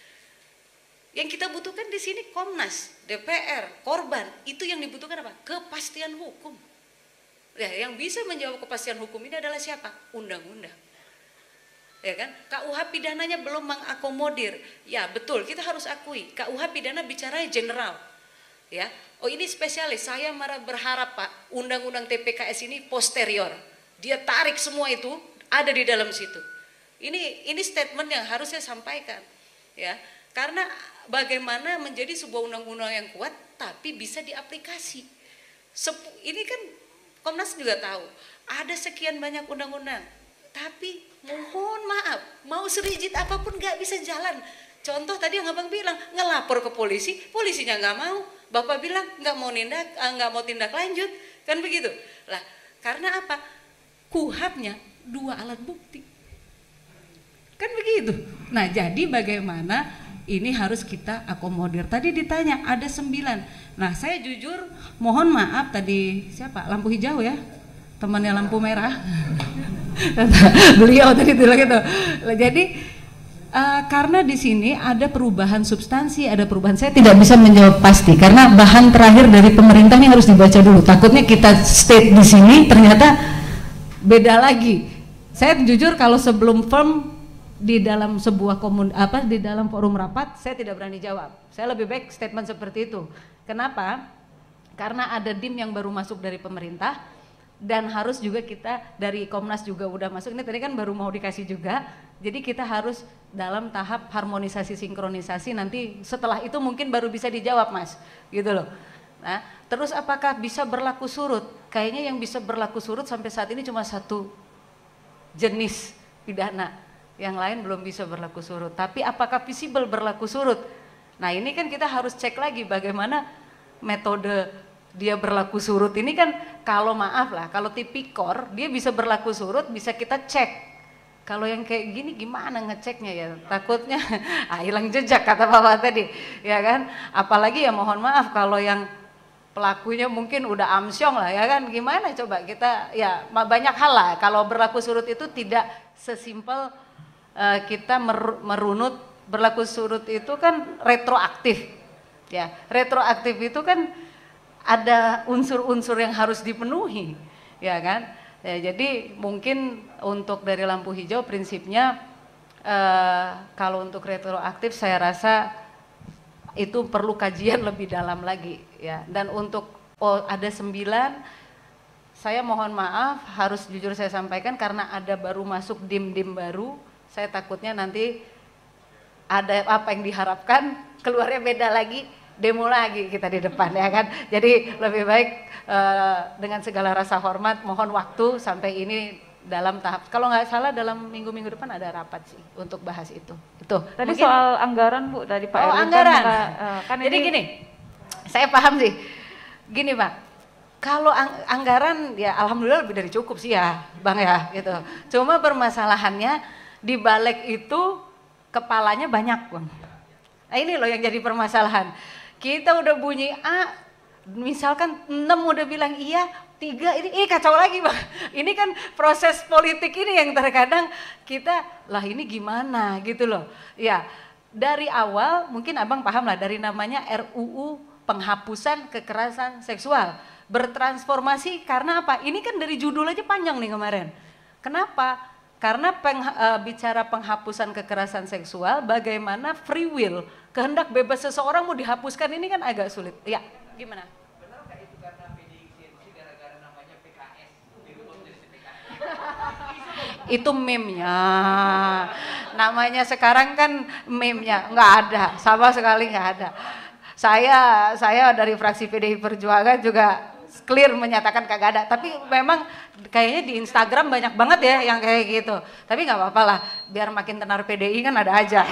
Yang kita butuhkan di sini Komnas, D P R, korban, itu yang dibutuhkan apa? Kepastian hukum. Ya, yang bisa menjawab kepastian hukum ini adalah siapa? Undang-undang. Ya kan? K U H pidananya belum mengakomodir. Ya, betul, kita harus akui. K U H pidana bicaranya general. Ya. Oh, ini spesialis. Saya marah berharap Pak, undang-undang T P K S ini posterior. Dia tarik semua itu ada di dalam situ. Ini ini statement yang harus saya sampaikan. Ya. Karena bagaimana menjadi sebuah undang-undang yang kuat tapi bisa diaplikasi. Sepu, ini kan Komnas juga tahu ada sekian banyak undang-undang, tapi mohon maaf mau serigit apapun nggak bisa jalan. Contoh tadi yang Abang bilang ngelapor ke polisi, polisinya nggak mau, Bapak bilang nggak mau tindak nggak mau tindak lanjut, kan begitu. Lah karena apa? Kuhapnya dua alat bukti, kan begitu. Nah jadi bagaimana? Ini harus kita akomodir. Tadi ditanya ada sembilan. Nah saya jujur mohon maaf tadi siapa lampu hijau ya, temannya lampu merah. Beliau tadi bilang gitu. Jadi uh, karena di sini ada perubahan substansi, ada perubahan. Saya tidak bisa menjawab pasti karena bahan terakhir dari pemerintah ini harus dibaca dulu. Takutnya kita state di sini ternyata beda lagi. Saya jujur kalau sebelum firm di dalam sebuah komun apa di dalam forum rapat saya tidak berani jawab. Saya lebih baik statement seperti itu. Kenapa? Karena ada D I M yang baru masuk dari pemerintah dan harus juga kita dari Komnas juga udah masuk. Ini tadi kan baru mau dikasih juga. Jadi kita harus dalam tahap harmonisasi sinkronisasi, nanti setelah itu mungkin baru bisa dijawab Mas. Gitu loh. Nah, terus apakah bisa berlaku surut? Kayaknya yang bisa berlaku surut sampai saat ini cuma satu jenis pidana. Yang lain belum bisa berlaku surut. Tapi apakah visible berlaku surut? Nah ini kan kita harus cek lagi bagaimana metode dia berlaku surut ini kan, kalau maaf lah, kalau tipikor dia bisa berlaku surut, bisa kita cek. Kalau yang kayak gini gimana ngeceknya ya? Takutnya ah, hilang jejak kata Bapak tadi, ya kan? Apalagi ya mohon maaf kalau yang pelakunya mungkin udah amsyong lah, ya kan? Gimana coba kita, ya banyak hal lah. Kalau berlaku surut itu tidak sesimpel Uh, kita mer merunut. Berlaku surut itu kan retroaktif ya, retroaktif itu kan ada unsur-unsur yang harus dipenuhi ya kan ya, jadi mungkin untuk dari lampu hijau prinsipnya uh, kalau untuk retroaktif saya rasa itu perlu kajian lebih dalam lagi ya. Dan untuk oh, ada sembilan, saya mohon maaf harus jujur saya sampaikan karena ada baru masuk D I M-D I M baru. Saya takutnya nanti ada apa yang diharapkan keluarnya beda lagi, demo lagi kita di depan ya kan. Jadi lebih baik uh, dengan segala rasa hormat mohon waktu sampai ini dalam tahap, kalau nggak salah dalam minggu-minggu depan ada rapat sih untuk bahas itu. Itu. Tadi Mungkin, soal anggaran Bu, tadi Pak oh, Erwin anggaran. Kan, uh, kan Jadi ini... gini, saya paham sih. Gini Pak, kalau ang anggaran ya alhamdulillah lebih dari cukup sih ya, Bang ya, gitu. Cuma permasalahannya di balik itu kepalanya banyak, Bang. Nah ini loh yang jadi permasalahan. Kita udah bunyi A, misalkan enam udah bilang iya, tiga ini, ini kacau lagi Bang. Ini kan proses politik ini yang terkadang kita, lah ini gimana gitu loh. Ya dari awal mungkin Abang paham lah dari namanya R U U penghapusan kekerasan seksual. Bertransformasi karena apa? Ini kan dari judul aja panjang nih kemarin. Kenapa? Karena peng, uh, bicara penghapusan kekerasan seksual, bagaimana free will, kehendak bebas seseorang mau dihapuskan ini kan agak sulit. Ya, gimana? Benarkah itu karena P D I gengsi gara-gara namanya P K S? Itu meme-nya. Namanya sekarang kan meme-nya, nggak ada, sama sekali nggak ada. Saya saya dari fraksi P D I Perjuangan juga clear menyatakan kagak ada, tapi memang kayaknya di Instagram banyak banget ya yang kayak gitu. Tapi nggak apa-apa lah, biar makin tenar P D I kan ada aja.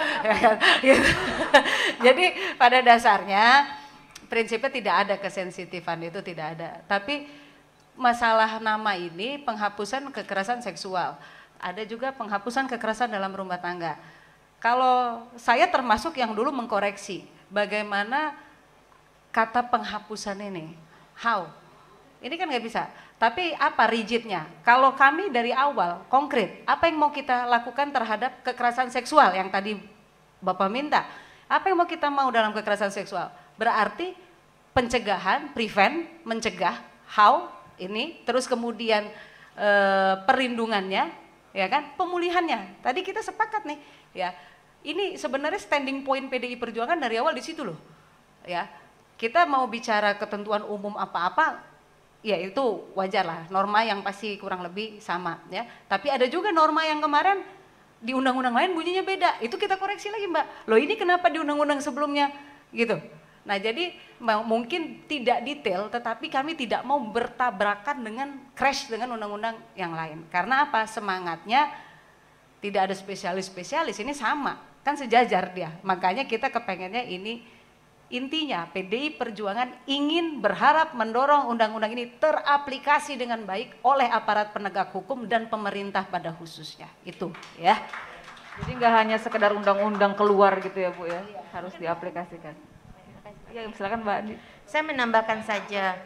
Jadi pada dasarnya prinsipnya tidak ada kesensitifan itu, tidak ada. Tapi masalah nama ini penghapusan kekerasan seksual, ada juga penghapusan kekerasan dalam rumah tangga. Kalau saya termasuk yang dulu mengkoreksi bagaimana kata penghapusan ini, how? Ini kan nggak bisa. Tapi apa rigidnya? Kalau kami dari awal konkret, apa yang mau kita lakukan terhadap kekerasan seksual yang tadi Bapak minta? Apa yang mau kita mau dalam kekerasan seksual? Berarti pencegahan, prevent, mencegah, how ini, terus kemudian e, perlindungannya, ya kan, pemulihannya. Tadi kita sepakat nih, ya. Ini sebenarnya standing point P D I Perjuangan dari awal di situ loh, ya. Kita mau bicara ketentuan umum apa-apa, ya itu wajar lah, norma yang pasti kurang lebih sama, ya. Tapi ada juga norma yang kemarin di undang-undang lain bunyinya beda, itu kita koreksi lagi Mbak. Loh ini kenapa di undang-undang sebelumnya, gitu. Nah jadi mungkin tidak detail, tetapi kami tidak mau bertabrakan dengan crash dengan undang-undang yang lain. Karena apa? Semangatnya tidak ada spesialis-spesialis, ini sama, kan sejajar dia. Makanya kita kepengennya ini, intinya P D I Perjuangan ingin berharap mendorong undang-undang ini teraplikasi dengan baik oleh aparat penegak hukum dan pemerintah pada khususnya, itu ya. Jadi nggak hanya sekedar undang-undang keluar gitu ya Bu ya, harus diaplikasikan. Ya silakan Mbak Andi. Saya menambahkan saja,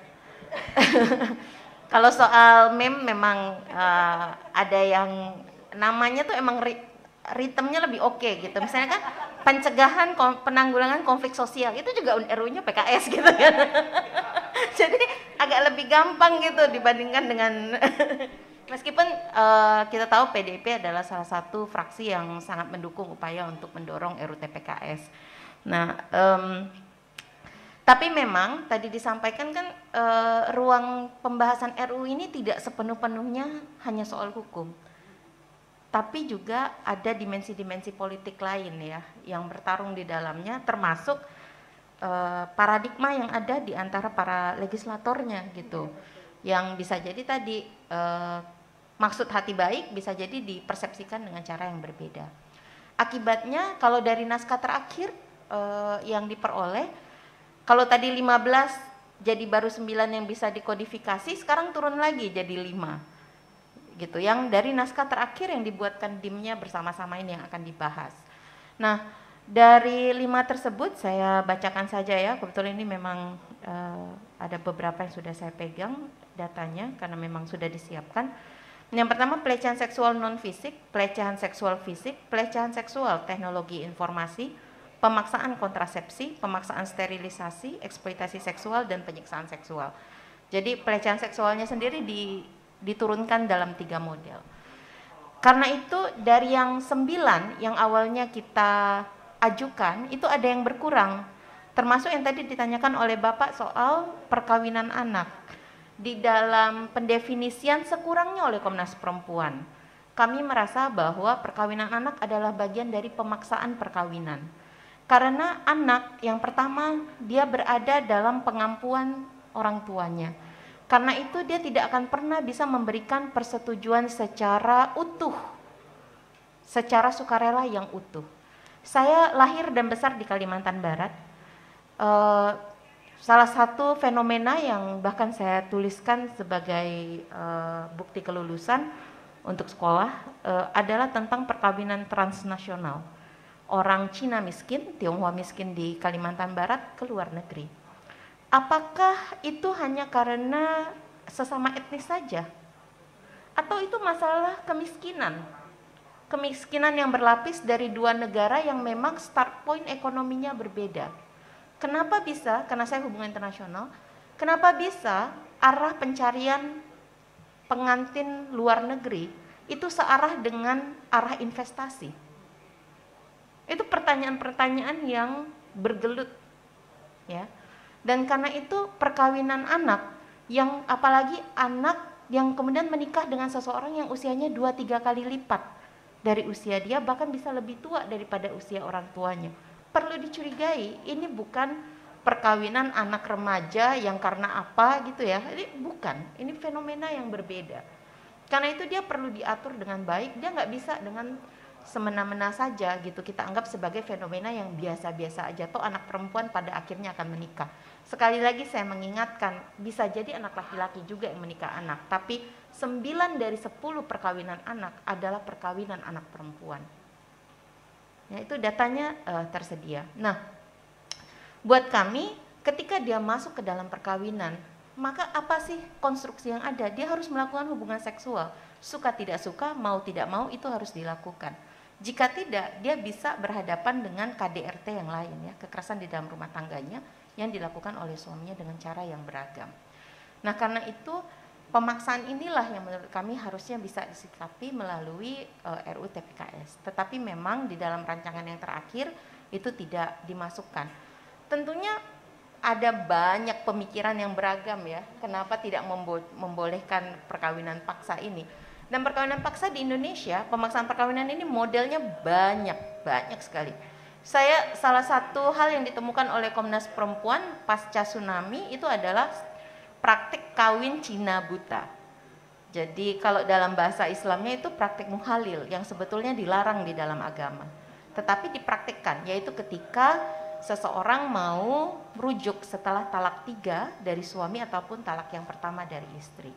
kalau soal meme memang uh, ada yang namanya tuh emang ri ritmenya lebih oke okay, gitu. Misalnya kan pencegahan penanggulangan konflik sosial itu juga R U-nya P K S gitu kan. Jadi agak lebih gampang gitu dibandingkan dengan meskipun uh, kita tahu P D I P adalah salah satu fraksi yang sangat mendukung upaya untuk mendorong R U T P K S. Nah, um, tapi memang tadi disampaikan kan uh, ruang pembahasan R U ini tidak sepenuh-penuhnya hanya soal hukum. Tapi juga ada dimensi-dimensi politik lain ya yang bertarung di dalamnya, termasuk uh, paradigma yang ada di antara para legislatornya gitu, yang bisa jadi tadi uh, maksud hati baik bisa jadi dipersepsikan dengan cara yang berbeda. Akibatnya kalau dari naskah terakhir uh, yang diperoleh, kalau tadi lima belas jadi baru sembilan yang bisa dikodifikasi, sekarang turun lagi jadi lima. Gitu, yang dari naskah terakhir yang dibuatkan dimnya bersama-sama ini yang akan dibahas. Nah, dari lima tersebut saya bacakan saja ya, kebetulan ini memang uh, ada beberapa yang sudah saya pegang datanya karena memang sudah disiapkan. Yang pertama pelecehan seksual non fisik, pelecehan seksual fisik, pelecehan seksual teknologi informasi, pemaksaan kontrasepsi, pemaksaan sterilisasi, eksploitasi seksual dan penyiksaan seksual. Jadi pelecehan seksualnya sendiri di diturunkan dalam tiga model. Karena itu dari yang sembilan yang awalnya kita ajukan itu ada yang berkurang, termasuk yang tadi ditanyakan oleh Bapak soal perkawinan anak. Di dalam pendefinisian sekurangnya oleh Komnas Perempuan, kami merasa bahwa perkawinan anak adalah bagian dari pemaksaan perkawinan. Karena anak yang pertama dia berada dalam pengampuan orang tuanya. Karena itu dia tidak akan pernah bisa memberikan persetujuan secara utuh, secara sukarela yang utuh. Saya lahir dan besar di Kalimantan Barat. Uh, salah satu fenomena yang bahkan saya tuliskan sebagai uh, bukti kelulusan untuk sekolah uh, adalah tentang perkawinan transnasional. Orang Cina miskin, Tionghoa miskin di Kalimantan Barat ke luar negeri. Apakah itu hanya karena sesama etnis saja? Atau itu masalah kemiskinan? Kemiskinan yang berlapis dari dua negara yang memang start point ekonominya berbeda. Kenapa bisa? Karena saya hubungan internasional. Kenapa bisa arah pencarian pengantin luar negeri itu searah dengan arah investasi? Itu pertanyaan-pertanyaan yang bergelut, ya. Dan karena itu perkawinan anak, yang apalagi anak yang kemudian menikah dengan seseorang yang usianya dua tiga kali lipat dari usia dia, bahkan bisa lebih tua daripada usia orang tuanya. Perlu dicurigai, ini bukan perkawinan anak remaja yang karena apa gitu ya. Ini bukan, ini fenomena yang berbeda. Karena itu dia perlu diatur dengan baik, dia nggak bisa dengan semena-mena saja gitu kita anggap sebagai fenomena yang biasa-biasa aja, toh anak perempuan pada akhirnya akan menikah. Sekali lagi saya mengingatkan, bisa jadi anak laki-laki juga yang menikah anak, tapi sembilan dari sepuluh perkawinan anak adalah perkawinan anak perempuan. Ya, itu datanya uh, tersedia. Nah, buat kami ketika dia masuk ke dalam perkawinan, maka apa sih konstruksi yang ada? Dia harus melakukan hubungan seksual. Suka tidak suka, mau tidak mau itu harus dilakukan. Jika tidak, dia bisa berhadapan dengan K D R T yang lain, ya, kekerasan di dalam rumah tangganya yang dilakukan oleh suaminya dengan cara yang beragam. Nah, karena itu pemaksaan inilah yang menurut kami harusnya bisa disikapi melalui uh, R U T P K S. Tetapi memang di dalam rancangan yang terakhir itu tidak dimasukkan. Tentunya ada banyak pemikiran yang beragam, ya, kenapa tidak membo- membolehkan perkawinan paksa ini. Dan perkawinan paksa di Indonesia, pemaksaan perkawinan ini modelnya banyak, banyak sekali. Saya salah satu hal yang ditemukan oleh Komnas Perempuan pasca tsunami itu adalah praktik kawin Cina buta. Jadi kalau dalam bahasa Islamnya itu praktik muhalil yang sebetulnya dilarang di dalam agama. Tetapi dipraktikkan, yaitu ketika seseorang mau merujuk setelah talak tiga dari suami ataupun talak yang pertama dari istri.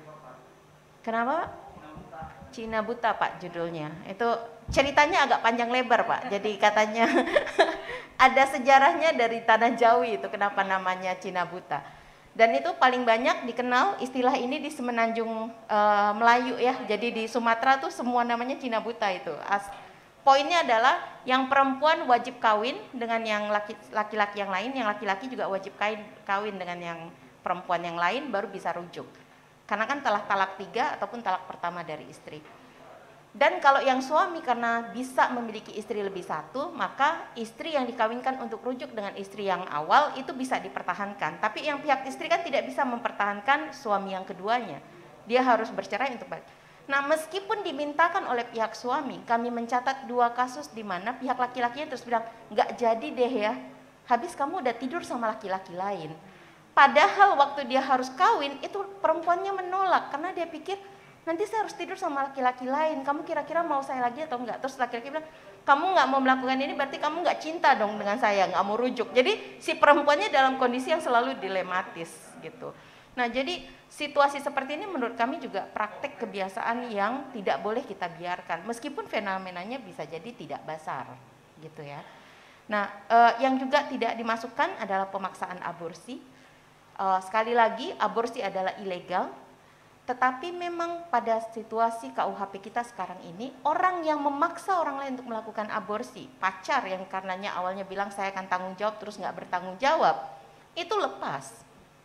Kenapa? Cina buta, Pak, judulnya. Itu ceritanya agak panjang lebar, Pak. Jadi katanya ada sejarahnya dari tanah Jawi itu kenapa namanya Cina buta. Dan itu paling banyak dikenal istilah ini di Semenanjung uh, Melayu, ya. Jadi di Sumatera tuh semua namanya Cina buta itu. As Poinnya adalah yang perempuan wajib kawin dengan yang laki-laki yang lain, yang laki-laki juga wajib kawin dengan yang perempuan yang lain baru bisa rujuk. Karena kan telah talak tiga ataupun talak pertama dari istri. Dan kalau yang suami karena bisa memiliki istri lebih satu, maka istri yang dikawinkan untuk rujuk dengan istri yang awal itu bisa dipertahankan. Tapi yang pihak istri kan tidak bisa mempertahankan suami yang keduanya. Dia harus bercerai untuk balik. Nah, meskipun dimintakan oleh pihak suami, kami mencatat dua kasus di mana pihak laki-lakinya terus bilang, nggak jadi deh ya, habis kamu udah tidur sama laki-laki lain. Padahal waktu dia harus kawin, itu perempuannya menolak, karena dia pikir, nanti saya harus tidur sama laki-laki lain, kamu kira-kira mau saya lagi atau enggak? Terus laki-laki bilang, kamu nggak mau melakukan ini, berarti kamu nggak cinta dong dengan saya, nggak mau rujuk. Jadi si perempuannya dalam kondisi yang selalu dilematis gitu. Nah, jadi situasi seperti ini menurut kami juga praktek kebiasaan yang tidak boleh kita biarkan, meskipun fenomenanya bisa jadi tidak basar, gitu ya. Nah, eh, yang juga tidak dimasukkan adalah pemaksaan aborsi. Eh, sekali lagi, aborsi adalah ilegal, tetapi memang pada situasi K U H P kita sekarang ini, orang yang memaksa orang lain untuk melakukan aborsi, pacar yang karenanya awalnya bilang saya akan tanggung jawab terus nggak bertanggung jawab, itu lepas.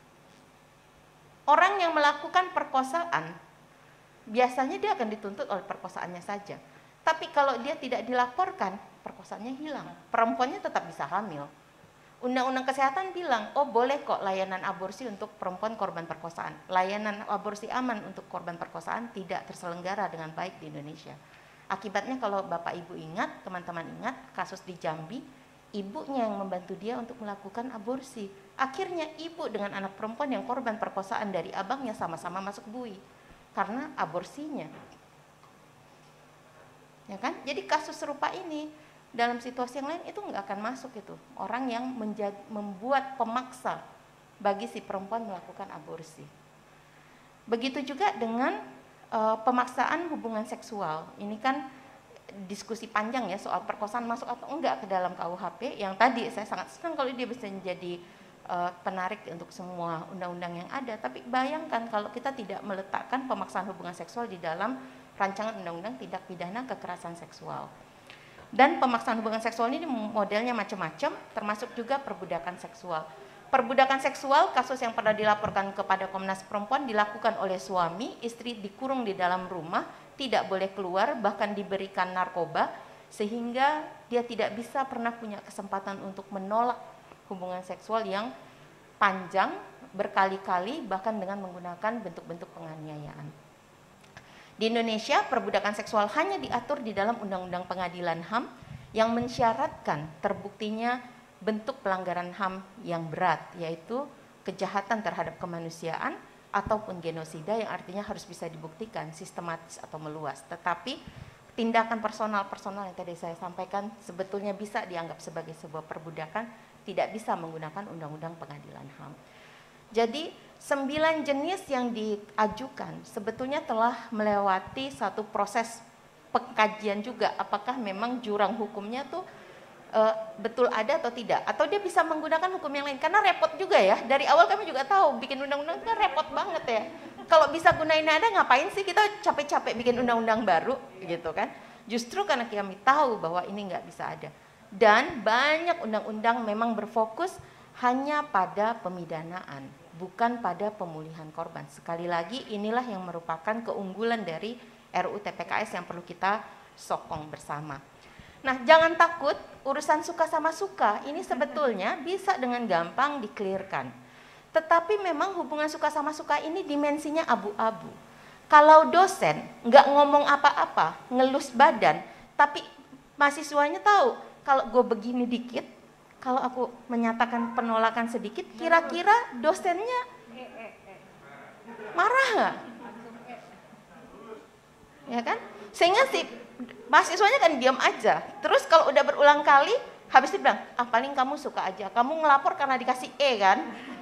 Orang yang melakukan perkosaan, biasanya dia akan dituntut oleh perkosaannya saja. Tapi kalau dia tidak dilaporkan, perkosaannya hilang. Perempuannya tetap bisa hamil. Undang-undang kesehatan bilang, oh boleh kok layanan aborsi untuk perempuan korban perkosaan. Layanan aborsi aman untuk korban perkosaan tidak terselenggara dengan baik di Indonesia. Akibatnya kalau Bapak Ibu ingat, teman-teman ingat, kasus di Jambi, ibunya yang membantu dia untuk melakukan aborsi. Akhirnya ibu dengan anak perempuan yang korban perkosaan dari abangnya sama-sama masuk bui karena aborsinya. Ya kan? Jadi kasus serupa ini dalam situasi yang lain itu nggak akan masuk itu. Orang yang menjadi, membuat pemaksa bagi si perempuan melakukan aborsi. Begitu juga dengan uh, pemaksaan hubungan seksual. Ini kan diskusi panjang ya soal perkosaan masuk atau enggak ke dalam K U H P. Yang tadi saya sangat senang kalau dia bisa menjadi uh, penarik untuk semua undang-undang yang ada. Tapi bayangkan kalau kita tidak meletakkan pemaksaan hubungan seksual di dalam rancangan undang-undang tindak pidana kekerasan seksual. Dan pemaksaan hubungan seksual ini modelnya macam-macam, termasuk juga perbudakan seksual. Perbudakan seksual, kasus yang pernah dilaporkan kepada Komnas Perempuan dilakukan oleh suami, istri dikurung di dalam rumah, tidak boleh keluar, bahkan diberikan narkoba, sehingga dia tidak bisa pernah punya kesempatan untuk menolak hubungan seksual yang panjang, berkali-kali, bahkan dengan menggunakan bentuk-bentuk penganiayaan. Di Indonesia, perbudakan seksual hanya diatur di dalam Undang-Undang Pengadilan H A M yang mensyaratkan terbuktinya bentuk pelanggaran H A M yang berat, yaitu kejahatan terhadap kemanusiaan ataupun genosida yang artinya harus bisa dibuktikan sistematis atau meluas. Tetapi tindakan personal-personal yang tadi saya sampaikan sebetulnya bisa dianggap sebagai sebuah perbudakan, tidak bisa menggunakan Undang-Undang Pengadilan H A M. Jadi sembilan jenis yang diajukan sebetulnya telah melewati satu proses pengkajian juga, apakah memang jurang hukumnya tuh uh, betul ada atau tidak, atau dia bisa menggunakan hukum yang lain, karena repot juga ya. Dari awal kami juga tahu bikin undang-undang itu kan repot banget ya. Kalau bisa gunain ada, ngapain sih kita capek-capek bikin undang-undang baru gitu kan. Justru karena kami tahu bahwa ini nggak bisa ada, dan banyak undang-undang memang berfokus hanya pada pemidanaan, bukan pada pemulihan korban. Sekali lagi, inilah yang merupakan keunggulan dari R U U T P K S yang perlu kita sokong bersama. Nah, jangan takut, urusan suka sama suka ini sebetulnya bisa dengan gampang di-clearkan. Tetapi memang hubungan suka sama suka ini dimensinya abu-abu. Kalau dosen nggak ngomong apa-apa, ngelus badan, tapi mahasiswanya tahu, kalau gue begini dikit, kalau aku menyatakan penolakan sedikit, kira-kira dosennya marah nggak? Ya kan? Sehingga si mahasiswanya kan diam aja. Terus kalau udah berulang kali, habis itu bilang, ah paling kamu suka aja, kamu ngelapor karena dikasih E kan?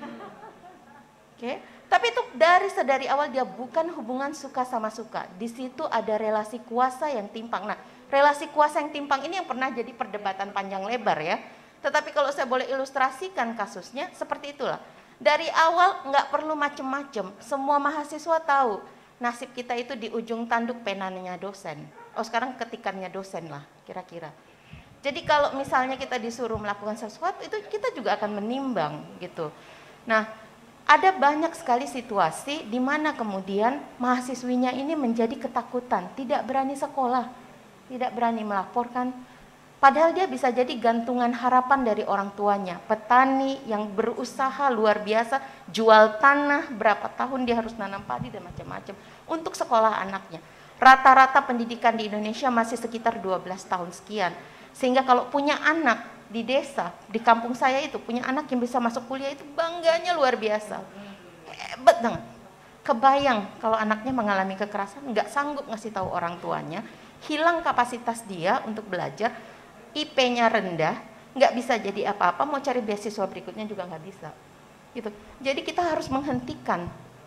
Oke, okay. Tapi itu dari sedari awal dia bukan hubungan suka sama suka. Di situ ada relasi kuasa yang timpang. Nah, relasi kuasa yang timpang ini yang pernah jadi perdebatan panjang lebar ya. Tetapi kalau saya boleh ilustrasikan kasusnya, seperti itulah. Dari awal nggak perlu macem-macem, semua mahasiswa tahu nasib kita itu di ujung tanduk penanya dosen. Oh sekarang ketikannya dosen lah, kira-kira. Jadi kalau misalnya kita disuruh melakukan sesuatu, itu kita juga akan menimbang gitu. Nah, ada banyak sekali situasi di mana kemudian mahasiswinya ini menjadi ketakutan, tidak berani sekolah, tidak berani melaporkan. Padahal dia bisa jadi gantungan harapan dari orang tuanya. Petani yang berusaha luar biasa, jual tanah, berapa tahun dia harus nanam padi dan macam-macam untuk sekolah anaknya. Rata-rata pendidikan di Indonesia masih sekitar dua belas tahun sekian. Sehingga kalau punya anak di desa, di kampung saya itu, punya anak yang bisa masuk kuliah itu bangganya luar biasa. Hebat banget. Kebayang kalau anaknya mengalami kekerasan, nggak sanggup ngasih tahu orang tuanya, hilang kapasitas dia untuk belajar, I P-nya rendah, nggak bisa jadi apa-apa, mau cari beasiswa berikutnya juga nggak bisa. Gitu. Jadi kita harus menghentikan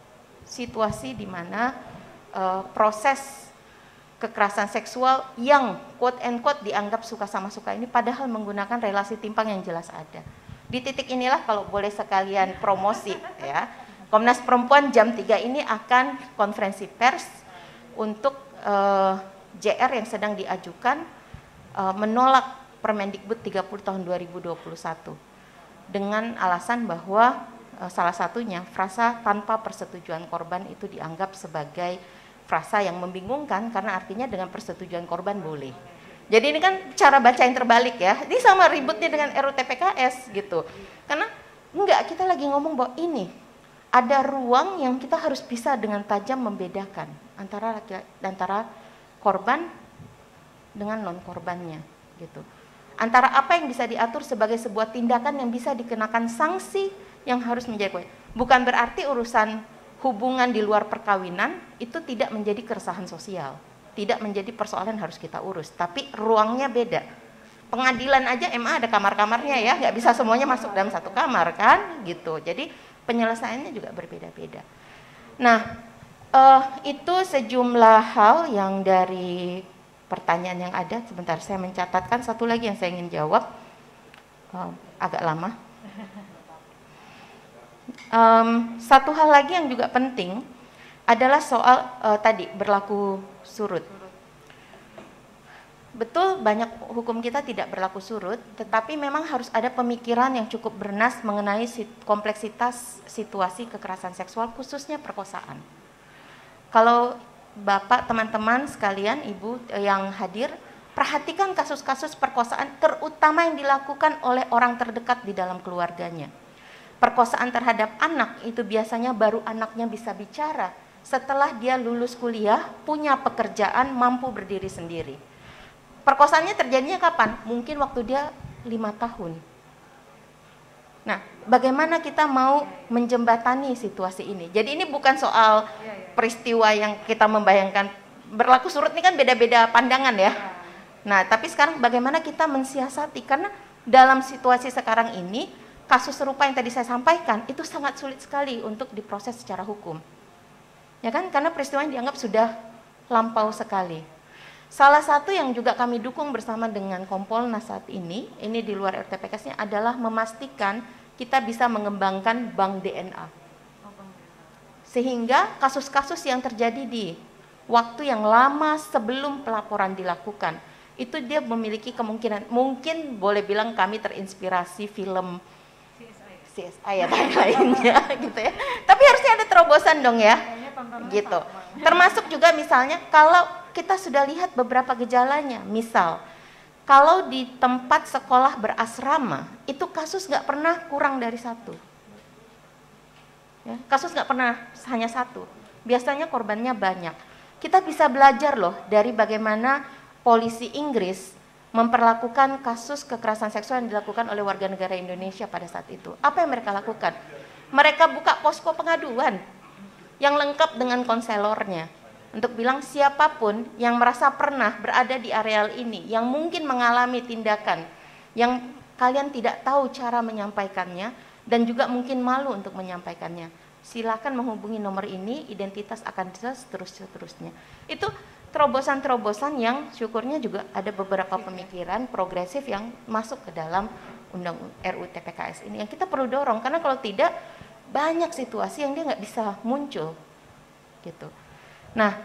situasi di mana uh, proses kekerasan seksual yang quote and quote dianggap suka sama suka ini padahal menggunakan relasi timpang yang jelas ada. Di titik inilah kalau boleh sekalian promosi ya, Komnas Perempuan jam tiga ini akan konferensi pers untuk uh, J R yang sedang diajukan uh, menolak Permendikbud tiga puluh tahun dua ribu dua puluh satu dengan alasan bahwa uh, salah satunya frasa tanpa persetujuan korban itu dianggap sebagai frasa yang membingungkan karena artinya dengan persetujuan korban boleh. Jadi ini kan cara baca yang terbalik ya. Ini sama ributnya dengan R U U T P K S gitu. Karena enggak, kita lagi ngomong bahwa ini ada ruang yang kita harus bisa dengan tajam membedakan antara antara korban dengan non korbannya gitu. antara apa yang bisa diatur sebagai sebuah tindakan yang bisa dikenakan sanksi yang harus menjadi kewajiban. Bukan berarti urusan hubungan di luar perkawinan itu tidak menjadi keresahan sosial, tidak menjadi persoalan harus kita urus, tapi ruangnya beda. Pengadilan aja M A ada kamar-kamarnya ya, nggak bisa semuanya masuk dalam satu kamar kan, gitu. Jadi penyelesaiannya juga berbeda-beda. Nah, uh, itu sejumlah hal yang dari pertanyaan yang ada. Sebentar, saya mencatatkan satu lagi yang saya ingin jawab, uh, agak lama. Um, satu hal lagi yang juga penting adalah soal uh, tadi berlaku surut. Betul, banyak hukum kita tidak berlaku surut, tetapi memang harus ada pemikiran yang cukup bernas mengenai sit kompleksitas situasi kekerasan seksual, khususnya perkosaan. Kalau Bapak, teman-teman sekalian, Ibu yang hadir, perhatikan kasus-kasus perkosaan terutama yang dilakukan oleh orang terdekat di dalam keluarganya. Perkosaan terhadap anak itu biasanya baru anaknya bisa bicara setelah dia lulus kuliah, punya pekerjaan, mampu berdiri sendiri. Perkosaannya terjadinya kapan? Mungkin waktu dia lima tahun. Nah, bagaimana kita mau menjembatani situasi ini? Jadi ini bukan soal peristiwa yang kita membayangkan berlaku surut, ini kan beda-beda pandangan ya. Nah, tapi sekarang bagaimana kita mensiasati, karena dalam situasi sekarang ini kasus serupa yang tadi saya sampaikan itu sangat sulit sekali untuk diproses secara hukum. Ya kan? Karena peristiwa yang dianggap sudah lampau sekali. Salah satu yang juga kami dukung bersama dengan Kompolnas saat ini, ini di luar R T P K S-nya adalah memastikan kita bisa mengembangkan bank D N A. Sehingga kasus-kasus yang terjadi di waktu yang lama sebelum pelaporan dilakukan, itu dia memiliki kemungkinan, mungkin boleh bilang kami terinspirasi film C S I ya lainnya gitu ya. Tapi harusnya ada terobosan dong ya. Gitu. Termasuk juga misalnya kalau kita sudah lihat beberapa gejalanya, misal kalau di tempat sekolah berasrama itu kasus nggak pernah kurang dari satu. Ya, kasus nggak pernah hanya satu. Biasanya korbannya banyak. Kita bisa belajar loh dari bagaimana polisi Inggris memperlakukan kasus kekerasan seksual yang dilakukan oleh warga negara Indonesia pada saat itu. Apa yang mereka lakukan? Mereka buka posko pengaduan yang lengkap dengan konselornya untuk bilang siapapun yang merasa pernah berada di areal ini, yang mungkin mengalami tindakan yang kalian tidak tahu cara menyampaikannya dan juga mungkin malu untuk menyampaikannya, silakan menghubungi nomor ini, identitas akan jelas seterus-terusnya. Itu terobosan-terobosan yang syukurnya juga ada beberapa pemikiran progresif yang masuk ke dalam undang R U T P K S ini yang kita perlu dorong, karena kalau tidak banyak situasi yang dia nggak bisa muncul gitu. Nah,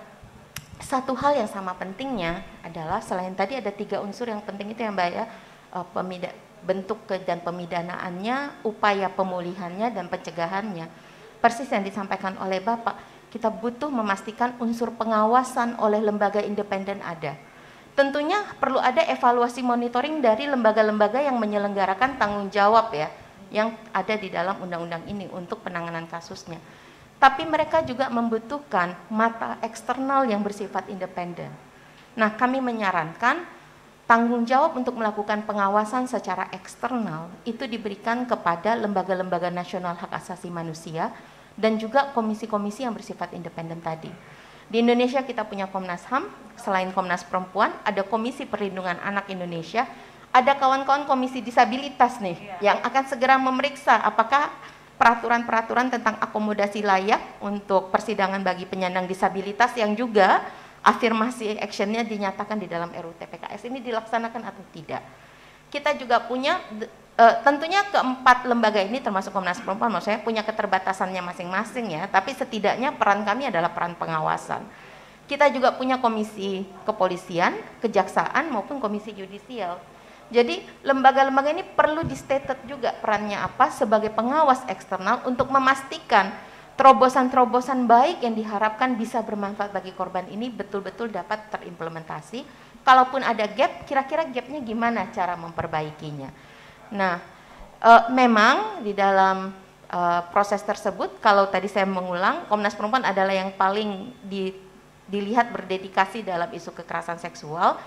satu hal yang sama pentingnya adalah selain tadi ada tiga unsur yang penting itu yang Mbak ya, pemida, bentuk ke dan pemidanaannya, upaya pemulihannya dan pencegahannya. Persis yang disampaikan oleh Bapak, kita butuh memastikan unsur pengawasan oleh lembaga independen ada. Tentunya perlu ada evaluasi monitoring dari lembaga-lembaga yang menyelenggarakan tanggung jawab ya, yang ada di dalam undang-undang ini untuk penanganan kasusnya. Tapi mereka juga membutuhkan mata eksternal yang bersifat independen. Nah, kami menyarankan tanggung jawab untuk melakukan pengawasan secara eksternal itu diberikan kepada lembaga-lembaga nasional hak asasi manusia dan juga komisi-komisi yang bersifat independen tadi. Di Indonesia kita punya Komnas H A M, selain Komnas Perempuan, ada Komisi Perlindungan Anak Indonesia, ada kawan-kawan komisi disabilitas nih, yang akan segera memeriksa apakah peraturan-peraturan tentang akomodasi layak untuk persidangan bagi penyandang disabilitas yang juga afirmasi actionnya dinyatakan di dalam R U T P K S ini dilaksanakan atau tidak. Kita juga punya Uh, tentunya keempat lembaga ini termasuk Komnas Perempuan, maksudnya punya keterbatasannya masing-masing ya, tapi setidaknya peran kami adalah peran pengawasan. Kita juga punya komisi kepolisian, kejaksaan maupun komisi yudisial. Jadi lembaga-lembaga ini perlu di-stated juga perannya apa sebagai pengawas eksternal untuk memastikan terobosan-terobosan baik yang diharapkan bisa bermanfaat bagi korban ini betul-betul dapat terimplementasi. Kalaupun ada gap, kira-kira gapnya gimana cara memperbaikinya. Nah, e, memang di dalam e, proses tersebut, kalau tadi saya mengulang, Komnas Perempuan adalah yang paling di, dilihat berdedikasi dalam isu kekerasan seksual.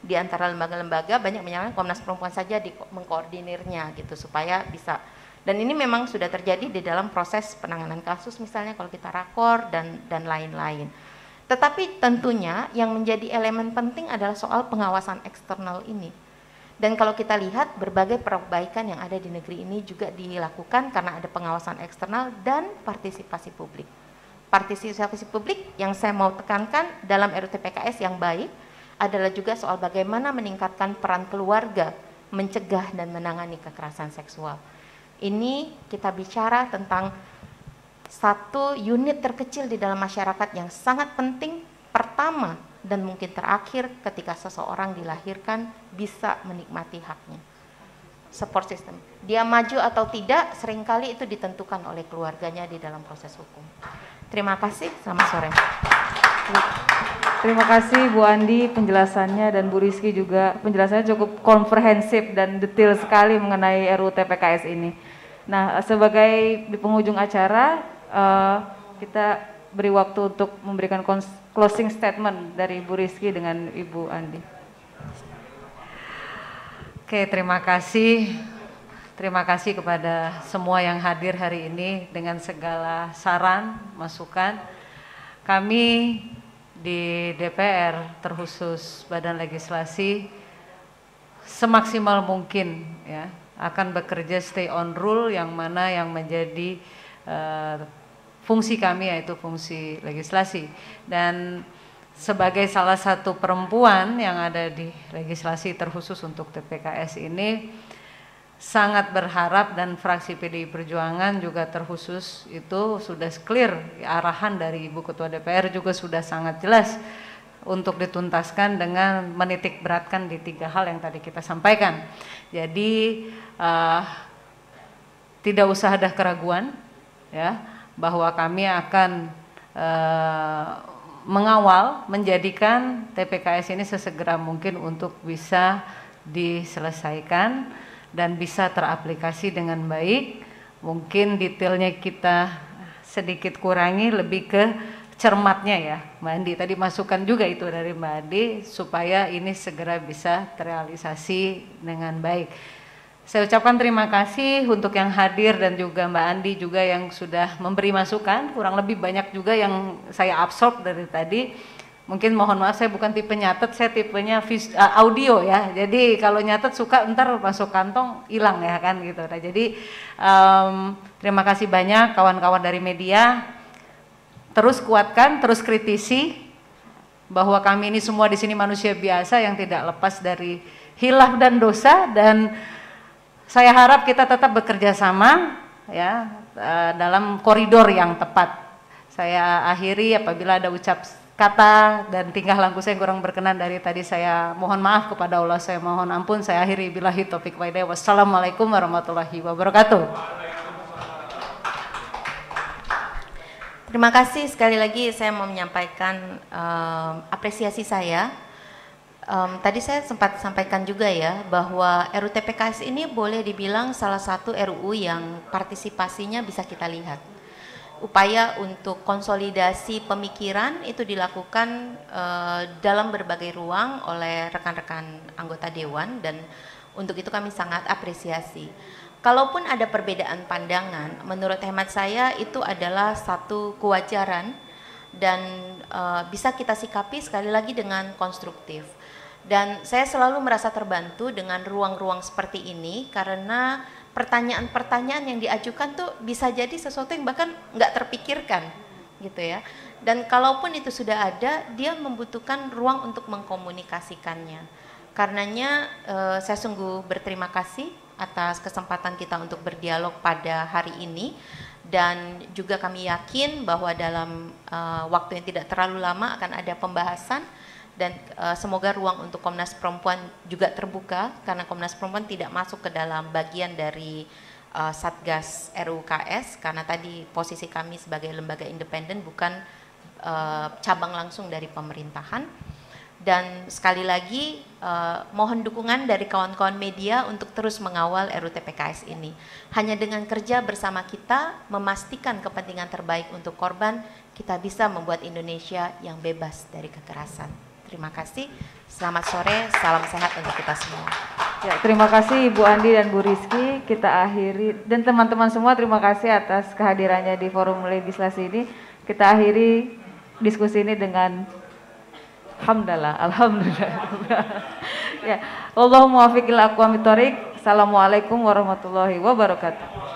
di antara lembaga-lembaga banyak menyatakan Komnas Perempuan saja di mengkoordinirnya gitu supaya bisa. Dan ini memang sudah terjadi di dalam proses penanganan kasus misalnya kalau kita rakor dan dan lain-lain. Tetapi tentunya yang menjadi elemen penting adalah soal pengawasan eksternal ini. Dan kalau kita lihat berbagai perbaikan yang ada di negeri ini juga dilakukan karena ada pengawasan eksternal dan partisipasi publik. Partisipasi publik yang saya mau tekankan dalam R U T P K S yang baik adalah juga soal bagaimana meningkatkan peran keluarga mencegah dan menangani kekerasan seksual. Ini kita bicara tentang satu unit terkecil di dalam masyarakat yang sangat penting, pertama dan mungkin terakhir ketika seseorang dilahirkan bisa menikmati haknya. Support system. Dia maju atau tidak seringkali itu ditentukan oleh keluarganya di dalam proses hukum. Terima kasih, selamat sore. Terima kasih Bu Andi penjelasannya dan Bu Rizky juga penjelasannya cukup komprehensif dan detail sekali mengenai R U T P K S ini. Nah, sebagai di penghujung acara uh, kita beri waktu untuk memberikan closing statement dari Bu Rizky dengan Ibu Andi. Oke, terima kasih. Terima kasih kepada semua yang hadir hari ini dengan segala saran, masukan. Kami di D P R, terkhusus Badan Legislasi, semaksimal mungkin ya akan bekerja stay on rule yang mana yang menjadi uh, fungsi kami yaitu fungsi legislasi. Dan sebagai salah satu perempuan yang ada di legislasi terkhusus untuk T P K S ini, sangat berharap dan fraksi P D I Perjuangan juga terkhusus itu sudah clear arahan dari Ibu Ketua D P R juga sudah sangat jelas untuk dituntaskan dengan menitik beratkan di tiga hal yang tadi kita sampaikan. Jadi uh, tidak usah ada keraguan ya bahwa kami akan uh, mengawal menjadikan T P K S ini sesegera mungkin untuk bisa diselesaikan dan bisa teraplikasi dengan baik. Mungkin detailnya kita sedikit kurangi, lebih ke cermatnya ya Mbak Andi. Tadi masukan juga itu dari Mbak Andi supaya ini segera bisa terrealisasi dengan baik. Saya ucapkan terima kasih untuk yang hadir dan juga Mbak Andi juga yang sudah memberi masukan. Kurang lebih banyak juga yang saya absorb dari tadi. Mungkin mohon maaf saya bukan tipe nyatet, saya tipenya vis, uh, audio ya. Jadi kalau nyatet suka ntar masuk kantong hilang ya kan gitu. Nah, jadi um, terima kasih banyak kawan-kawan dari media. Terus kuatkan, terus kritisi bahwa kami ini semua di sini manusia biasa yang tidak lepas dari hilaf dan dosa, dan saya harap kita tetap bekerja sama ya uh, dalam koridor yang tepat. Saya akhiri apabila ada ucap kata dan tingkah laku saya kurang berkenan dari tadi, saya mohon maaf kepada Allah, saya mohon ampun, saya akhiri billahi taufiq wa hidayah. Wassalamualaikum warahmatullahi wabarakatuh. Terima kasih sekali lagi, saya mau menyampaikan um, apresiasi saya. Um, tadi saya sempat sampaikan juga ya bahwa R U T P K S ini boleh dibilang salah satu R U yang partisipasinya bisa kita lihat. Upaya untuk konsolidasi pemikiran itu dilakukan uh, dalam berbagai ruang oleh rekan-rekan anggota Dewan, dan untuk itu kami sangat apresiasi. Kalaupun ada perbedaan pandangan, menurut hemat saya itu adalah satu kewajaran dan uh, bisa kita sikapi sekali lagi dengan konstruktif. Dan saya selalu merasa terbantu dengan ruang-ruang seperti ini karena pertanyaan-pertanyaan yang diajukan tuh bisa jadi sesuatu yang bahkan nggak terpikirkan gitu ya. Dan kalaupun itu sudah ada, dia membutuhkan ruang untuk mengkomunikasikannya. Karenanya eh, saya sungguh berterima kasih atas kesempatan kita untuk berdialog pada hari ini, dan juga kami yakin bahwa dalam uh, waktu yang tidak terlalu lama akan ada pembahasan, dan uh, semoga ruang untuk Komnas Perempuan juga terbuka karena Komnas Perempuan tidak masuk ke dalam bagian dari uh, Satgas R U K S karena tadi posisi kami sebagai lembaga independen bukan uh, cabang langsung dari pemerintahan. Dan sekali lagi uh, mohon dukungan dari kawan-kawan media untuk terus mengawal R U T P K S ini. Hanya dengan kerja bersama kita memastikan kepentingan terbaik untuk korban, kita bisa membuat Indonesia yang bebas dari kekerasan. Terima Terima kasih. Selamat sore, salam sehat untuk kita semua. Ya, terima kasih Ibu Andi dan Bu Rizky. Kita akhiri, dan teman-teman semua terima kasih atas kehadirannya di forum legislasi ini. Kita akhiri diskusi ini dengan hamdalah, alhamdulillah. Ya, Allahumma muwaffiq ila aqwamit thoriq. Assalamualaikum warahmatullahi wabarakatuh.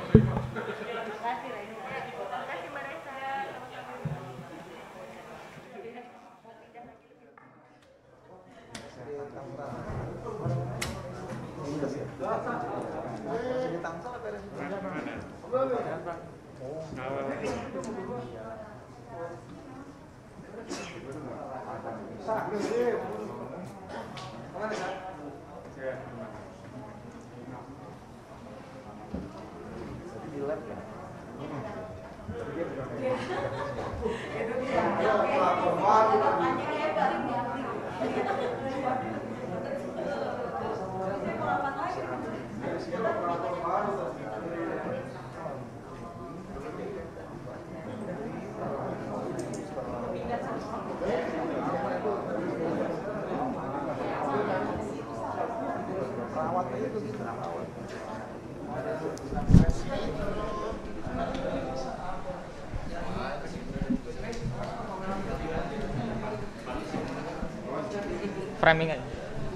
Framing aja.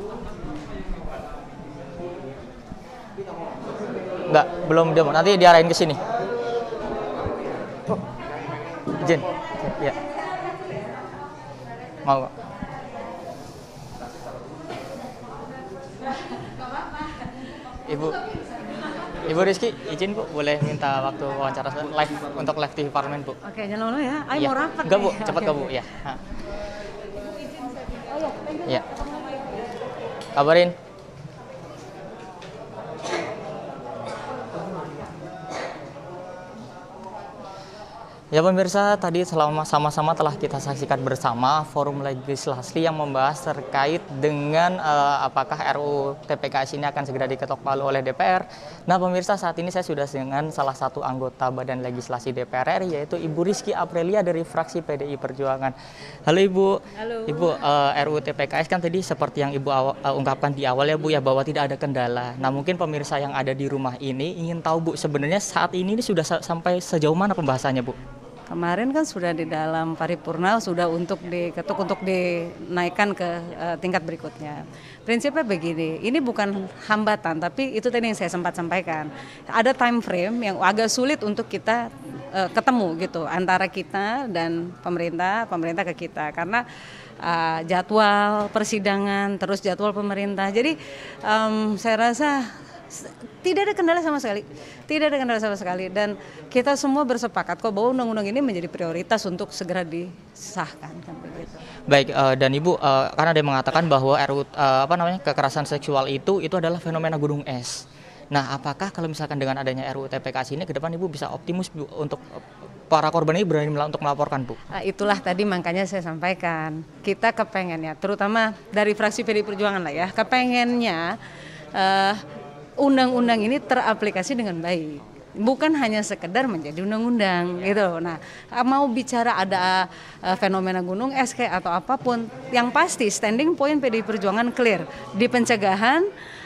Enggak, belum demo. Nanti diarahin ke sini. Oh. Izin. Ya. Mau. Ibu Ibu Rizky, izin Bu, boleh minta waktu wawancara live untuk live T V Parlemen Bu. Oke, jangan lama ya. Ayo ya. Mau rapat. Enggak Bu, nih. cepat Oke. ke Bu ya. Ha. Ya. Kabarin. Ya pemirsa, tadi selama sama-sama telah kita saksikan bersama forum legislasi yang membahas terkait dengan uh, apakah R U T P K S ini akan segera diketok palu oleh D P R. Nah pemirsa, saat ini saya sudah dengan salah satu anggota Badan Legislasi D P R R I, yaitu Ibu Rizky Aprilia dari fraksi P D I Perjuangan. Halo Ibu. Halo. Ibu, uh, R U T P K S kan tadi seperti yang Ibu aw- uh, ungkapkan di awal ya Bu ya, bahwa tidak ada kendala. Nah mungkin pemirsa yang ada di rumah ini ingin tahu Bu, sebenarnya saat ini, ini sudah sa- sampai sejauh mana pembahasannya Bu? Kemarin kan sudah di dalam paripurna, sudah untuk diketuk untuk dinaikkan ke uh, tingkat berikutnya. Prinsipnya begini, ini bukan hambatan, tapi itu tadi yang saya sempat sampaikan. Ada time frame yang agak sulit untuk kita uh, ketemu gitu antara kita dan pemerintah, pemerintah ke kita, karena uh, jadwal persidangan, terus jadwal pemerintah. Jadi um, saya rasa tidak ada kendala sama sekali, tidak ada kendala sama sekali, dan kita semua bersepakat kok bahwa undang-undang ini menjadi prioritas untuk segera disahkan, kan begitu. Baik, uh, dan Ibu, uh, karena ada yang mengatakan bahwa R U uh, apa namanya kekerasan seksual itu itu adalah fenomena gunung es. Nah, apakah kalau misalkan dengan adanya R U T P K S ini ke depan Ibu bisa optimis Bu, untuk para korban ini berani untuk melaporkan Bu? Nah, itulah tadi makanya saya sampaikan, kita kepengennya, terutama dari fraksi P D I Perjuangan lah ya, kepengennya uh, undang-undang ini teraplikasi dengan baik, bukan hanya sekedar menjadi undang-undang gitu. Nah, mau bicara ada uh, fenomena gunung es kayak atau apapun, yang pasti standing point P D I Perjuangan clear di pencegahan,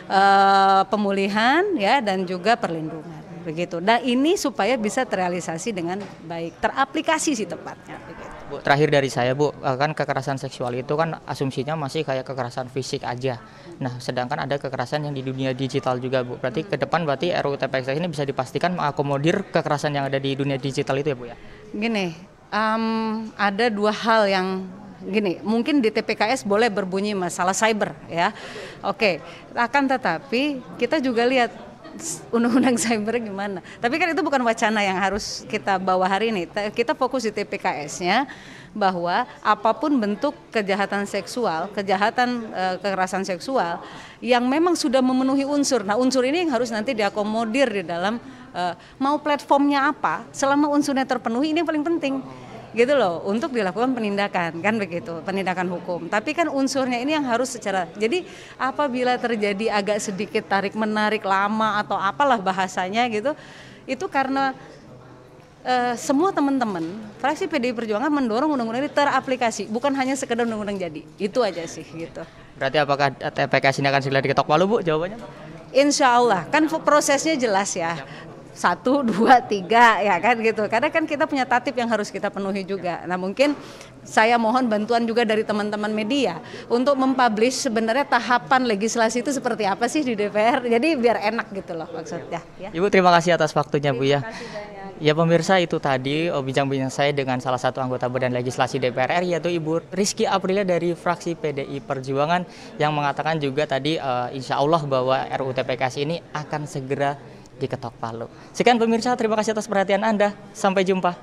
uh, pemulihan ya, dan juga perlindungan begitu. Dan ini supaya bisa terrealisasi dengan baik, teraplikasi sih tepatnya begitu. Bu, terakhir dari saya Bu, kan kekerasan seksual itu kan asumsinya masih kayak kekerasan fisik aja. Nah, sedangkan ada kekerasan yang di dunia digital juga Bu. Berarti ke depan berarti R U T P K S ini bisa dipastikan mengakomodir kekerasan yang ada di dunia digital itu ya Bu ya? Gini, um, ada dua hal yang gini, mungkin di T P K S boleh berbunyi masalah cyber ya. Oke, akan tetapi kita juga lihat undang-undang cyber gimana. Tapi kan itu bukan wacana yang harus kita bawa hari ini. Kita fokus di T P K S-nya, bahwa apapun bentuk kejahatan seksual, kejahatan e, kekerasan seksual yang memang sudah memenuhi unsur. Nah, unsur ini yang harus nanti diakomodir di dalam e, mau platformnya apa, selama unsurnya terpenuhi, ini yang paling penting. Gitu loh, untuk dilakukan penindakan, kan begitu, penindakan hukum. Tapi kan unsurnya ini yang harus secara, jadi apabila terjadi agak sedikit tarik menarik lama atau apalah bahasanya gitu, itu karena eh, semua teman-teman fraksi P D I Perjuangan mendorong undang-undang ini teraplikasi, bukan hanya sekedar undang-undang jadi. Itu aja sih gitu. Berarti apakah T P K S ini akan segera diketok palu, Bu? Jawabannya? Insya Allah, kan prosesnya jelas ya. Satu, dua, tiga, ya kan gitu. Karena kan kita punya tatip yang harus kita penuhi juga. Nah mungkin saya mohon bantuan juga dari teman-teman media untuk mempublish sebenarnya tahapan legislasi itu seperti apa sih di D P R. Jadi biar enak gitu loh maksudnya. Ya. Ibu terima kasih atas waktunya Bu ya. Ya pemirsa, itu tadi oh, bincang-bincang saya dengan salah satu anggota Badan Legislasi D P R R I yaitu Ibu Rizky Aprilia dari fraksi P D I Perjuangan yang mengatakan juga tadi uh, insya Allah bahwa R U U T P K S ini akan segera diketok palu. Sekian pemirsa, terima kasih atas perhatian Anda. Sampai jumpa.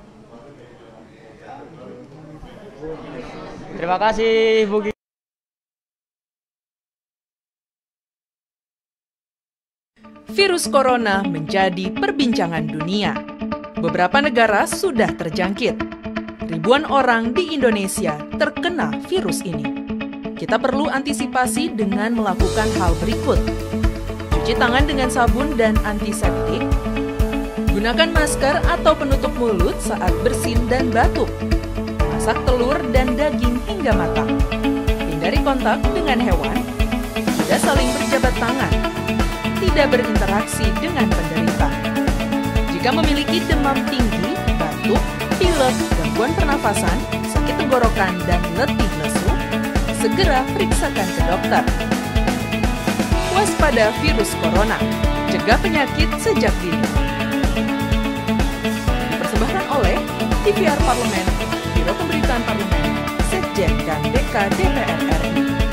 Terima kasih Bu. Virus corona menjadi perbincangan dunia. Beberapa negara sudah terjangkit. Ribuan orang di Indonesia terkena virus ini. Kita perlu antisipasi dengan melakukan hal berikut. Cuci tangan dengan sabun dan antiseptik. Gunakan masker atau penutup mulut saat bersin dan batuk. Masak telur dan daging hingga matang. Hindari kontak dengan hewan. Tidak saling berjabat tangan. Tidak berinteraksi dengan penderita. Jika memiliki demam tinggi, batuk, pilek, gangguan pernafasan, sakit tenggorokan, dan letih lesu, segera periksakan ke dokter. Waspada virus corona, cegah penyakit sejak dini. Dipersembahkan oleh T V R Parlemen, Biro Pemberitaan Parlemen, Sekjen dan D K D P R R I.